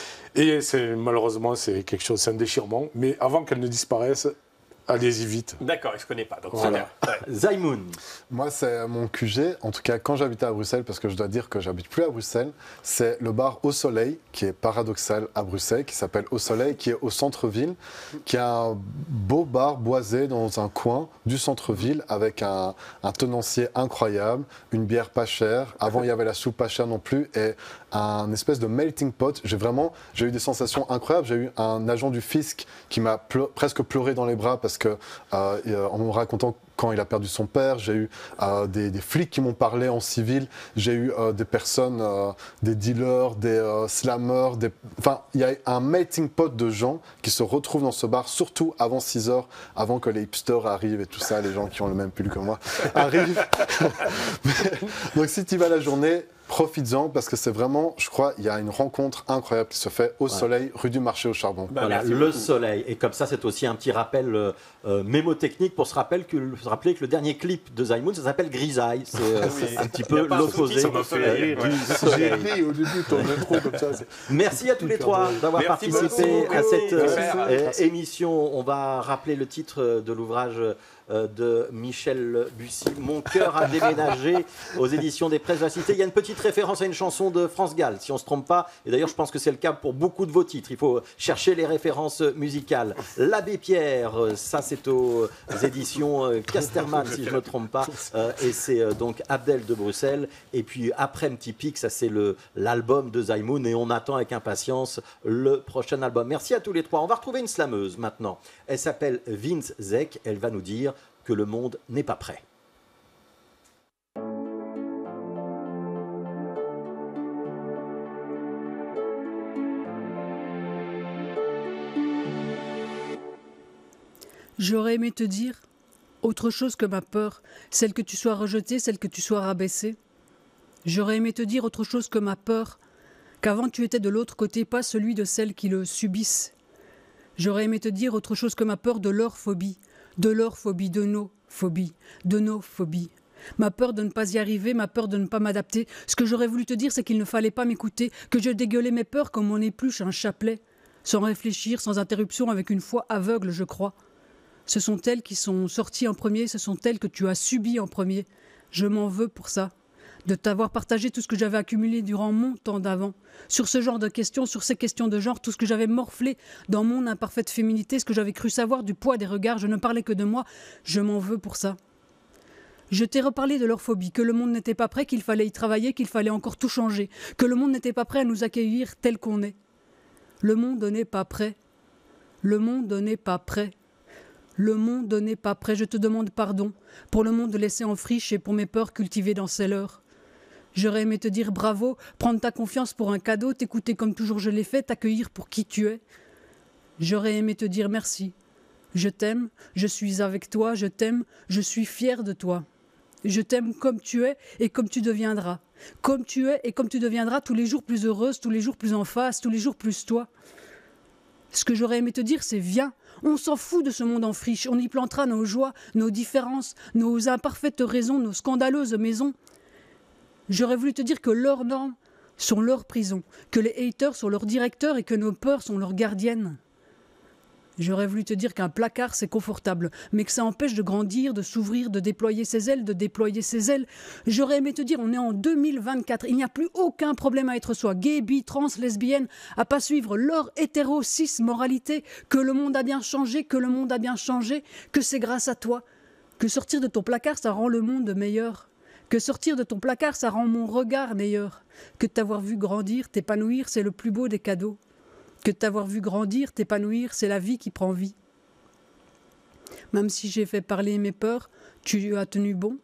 Et malheureusement, c'est quelque chose, c'est un déchirement. Mais avant qu'elle ne disparaisse, allez-y vite. D'accord, je ne connais pas. Donc voilà. Ouais. Zaimoun. Moi, c'est mon Q G. En tout cas, quand j'habitais à Bruxelles, parce que je dois dire que j'habite plus à Bruxelles, c'est le bar Au Soleil, qui est paradoxal à Bruxelles, qui s'appelle Au Soleil, qui est au centre-ville, qui a un beau bar boisé dans un coin du centre-ville, avec un, un tenancier incroyable, une bière pas chère. Avant, il y avait la soupe pas chère non plus, et un espèce de melting pot. J'ai vraiment, j'ai eu des sensations incroyables. J'ai eu un agent du fisc qui m'a pleu- presque pleuré dans les bras parce que, euh, en me racontant quand il a perdu son père, j'ai eu euh, des, des flics qui m'ont parlé en civil, j'ai eu euh, des personnes, euh, des dealers, des euh, slammers, des... enfin, il y a un melting pot de gens qui se retrouvent dans ce bar, surtout avant six heures, avant que les hipsters arrivent et tout ça, les gens qui ont le même pull que moi, arrivent. Donc si tu vas la journée, profites-en parce que c'est vraiment, je crois, il y a une rencontre incroyable qui se fait au ouais. Soleil, rue du Marché au Charbon. Bah, voilà, le beaucoup. Soleil. Et comme ça, c'est aussi un petit rappel euh, mémotechnique pour se rappeler, que, se rappeler que le dernier clip de Zaimoun, ça s'appelle Grisaille. C'est euh, oui. un petit peu l'opposé du Soleil. J'ai ri au début ton intro comme ça. Merci à tous les trois d'avoir participé beaucoup. à cette euh, émission. On va rappeler le titre de l'ouvrage de Michel Bussy, Mon cœur a déménagé, aux éditions des Presses de la Cité. Il y a une petite référence à une chanson de France Gall, si on ne se trompe pas. Et d'ailleurs, je pense que c'est le cas pour beaucoup de vos titres. Il faut chercher les références musicales. L'Abbé Pierre, ça c'est aux éditions Casterman, si je ne me trompe pas. Et c'est donc Abdel de Bruxelles. Et puis après Petit Pic, ça c'est l'album de Zaimoun. Et on attend avec impatience le prochain album. Merci à tous les trois. On va retrouver une slameuse maintenant. Elle s'appelle Vince Zek. Elle va nous dire que le monde n'est pas prêt. J'aurais aimé te dire autre chose que ma peur, celle que tu sois rejeté, celle que tu sois rabaissé. J'aurais aimé te dire autre chose que ma peur, qu'avant tu étais de l'autre côté, pas celui de celles qui le subissent. J'aurais aimé te dire autre chose que ma peur de leur phobie, de leur phobie, de nos phobies, de nos phobies. Ma peur de ne pas y arriver, ma peur de ne pas m'adapter. Ce que j'aurais voulu te dire, c'est qu'il ne fallait pas m'écouter, que je dégueulais mes peurs comme on épluche un chapelet, sans réfléchir, sans interruption, avec une foi aveugle, je crois. Ce sont elles qui sont sorties en premier, ce sont elles que tu as subies en premier. Je m'en veux pour ça, de t'avoir partagé tout ce que j'avais accumulé durant mon temps d'avant. Sur ce genre de questions, sur ces questions de genre, tout ce que j'avais morflé dans mon imparfaite féminité, ce que j'avais cru savoir du poids des regards, je ne parlais que de moi, je m'en veux pour ça. Je t'ai reparlé de leur phobie, que le monde n'était pas prêt, qu'il fallait y travailler, qu'il fallait encore tout changer, que le monde n'était pas prêt à nous accueillir tel qu'on est. Le monde n'est pas prêt. Le monde n'est pas prêt. Le monde n'est pas prêt. Je te demande pardon pour le monde laissé en friche et pour mes peurs cultivées dans ces leurs. J'aurais aimé te dire bravo, prendre ta confiance pour un cadeau, t'écouter comme toujours je l'ai fait, t'accueillir pour qui tu es. J'aurais aimé te dire merci. Je t'aime, je suis avec toi, je t'aime, je suis fière de toi. Je t'aime comme tu es et comme tu deviendras. Comme tu es et comme tu deviendras, tous les jours plus heureuse, tous les jours plus en face, tous les jours plus toi. Ce que j'aurais aimé te dire, c'est viens. On s'en fout de ce monde en friche. On y plantera nos joies, nos différences, nos imparfaites raisons, nos scandaleuses maisons. J'aurais voulu te dire que leurs normes sont leurs prisons, que les haters sont leurs directeurs et que nos peurs sont leurs gardiennes. J'aurais voulu te dire qu'un placard, c'est confortable, mais que ça empêche de grandir, de s'ouvrir, de déployer ses ailes, de déployer ses ailes. J'aurais aimé te dire, on est en deux mille vingt-quatre, il n'y a plus aucun problème à être soi, gay, bi, trans, lesbienne, à pas suivre leur hétéro-cis moralité, que le monde a bien changé, que le monde a bien changé, que c'est grâce à toi, que sortir de ton placard, ça rend le monde meilleur, que sortir de ton placard, ça rend mon regard meilleur, que t'avoir vu grandir, t'épanouir, c'est le plus beau des cadeaux. Que t'avoir vu grandir, t'épanouir, c'est la vie qui prend vie. Même si j'ai fait parler mes peurs, tu as tenu bon.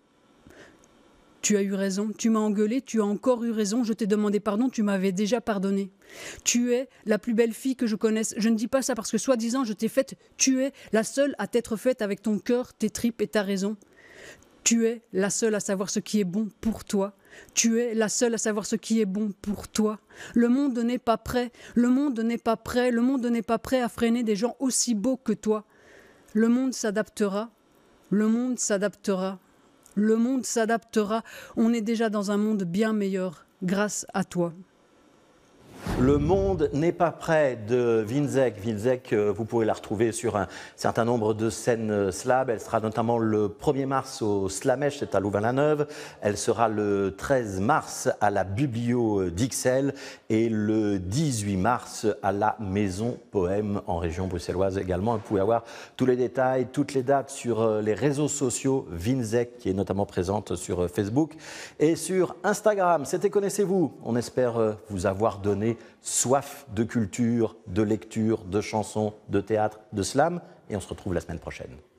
Tu as eu raison, tu m'as engueulé, tu as encore eu raison, je t'ai demandé pardon, tu m'avais déjà pardonné. Tu es la plus belle fille que je connaisse. Je ne dis pas ça parce que soi-disant je t'ai faite, tu es la seule à t'être faite avec ton cœur, tes tripes et ta raison. Tu es la seule à savoir ce qui est bon pour toi. Tu es la seule à savoir ce qui est bon pour toi. Le monde n'est pas prêt, le monde n'est pas prêt, le monde n'est pas prêt à freiner des gens aussi beaux que toi. Le monde s'adaptera, le monde s'adaptera, le monde s'adaptera. On est déjà dans un monde bien meilleur grâce à toi. Le monde n'est pas prêt de Winzek. Winzek, vous pouvez la retrouver sur un certain nombre de scènes slab. Elle sera notamment le premier mars au Slamèche, c'est à Louvain-la-Neuve. Elle sera le treize mars à la Biblio d'Ixelles et le dix-huit mars à la Maison Poème en région bruxelloise également. Vous pouvez avoir tous les détails, toutes les dates sur les réseaux sociaux. Winzek, qui est notamment présente sur Facebook et sur Instagram. C'était Connaissez-vous. On espère vous avoir donné soif de culture, de lecture, de chansons, de théâtre, de slam. Et on se retrouve la semaine prochaine.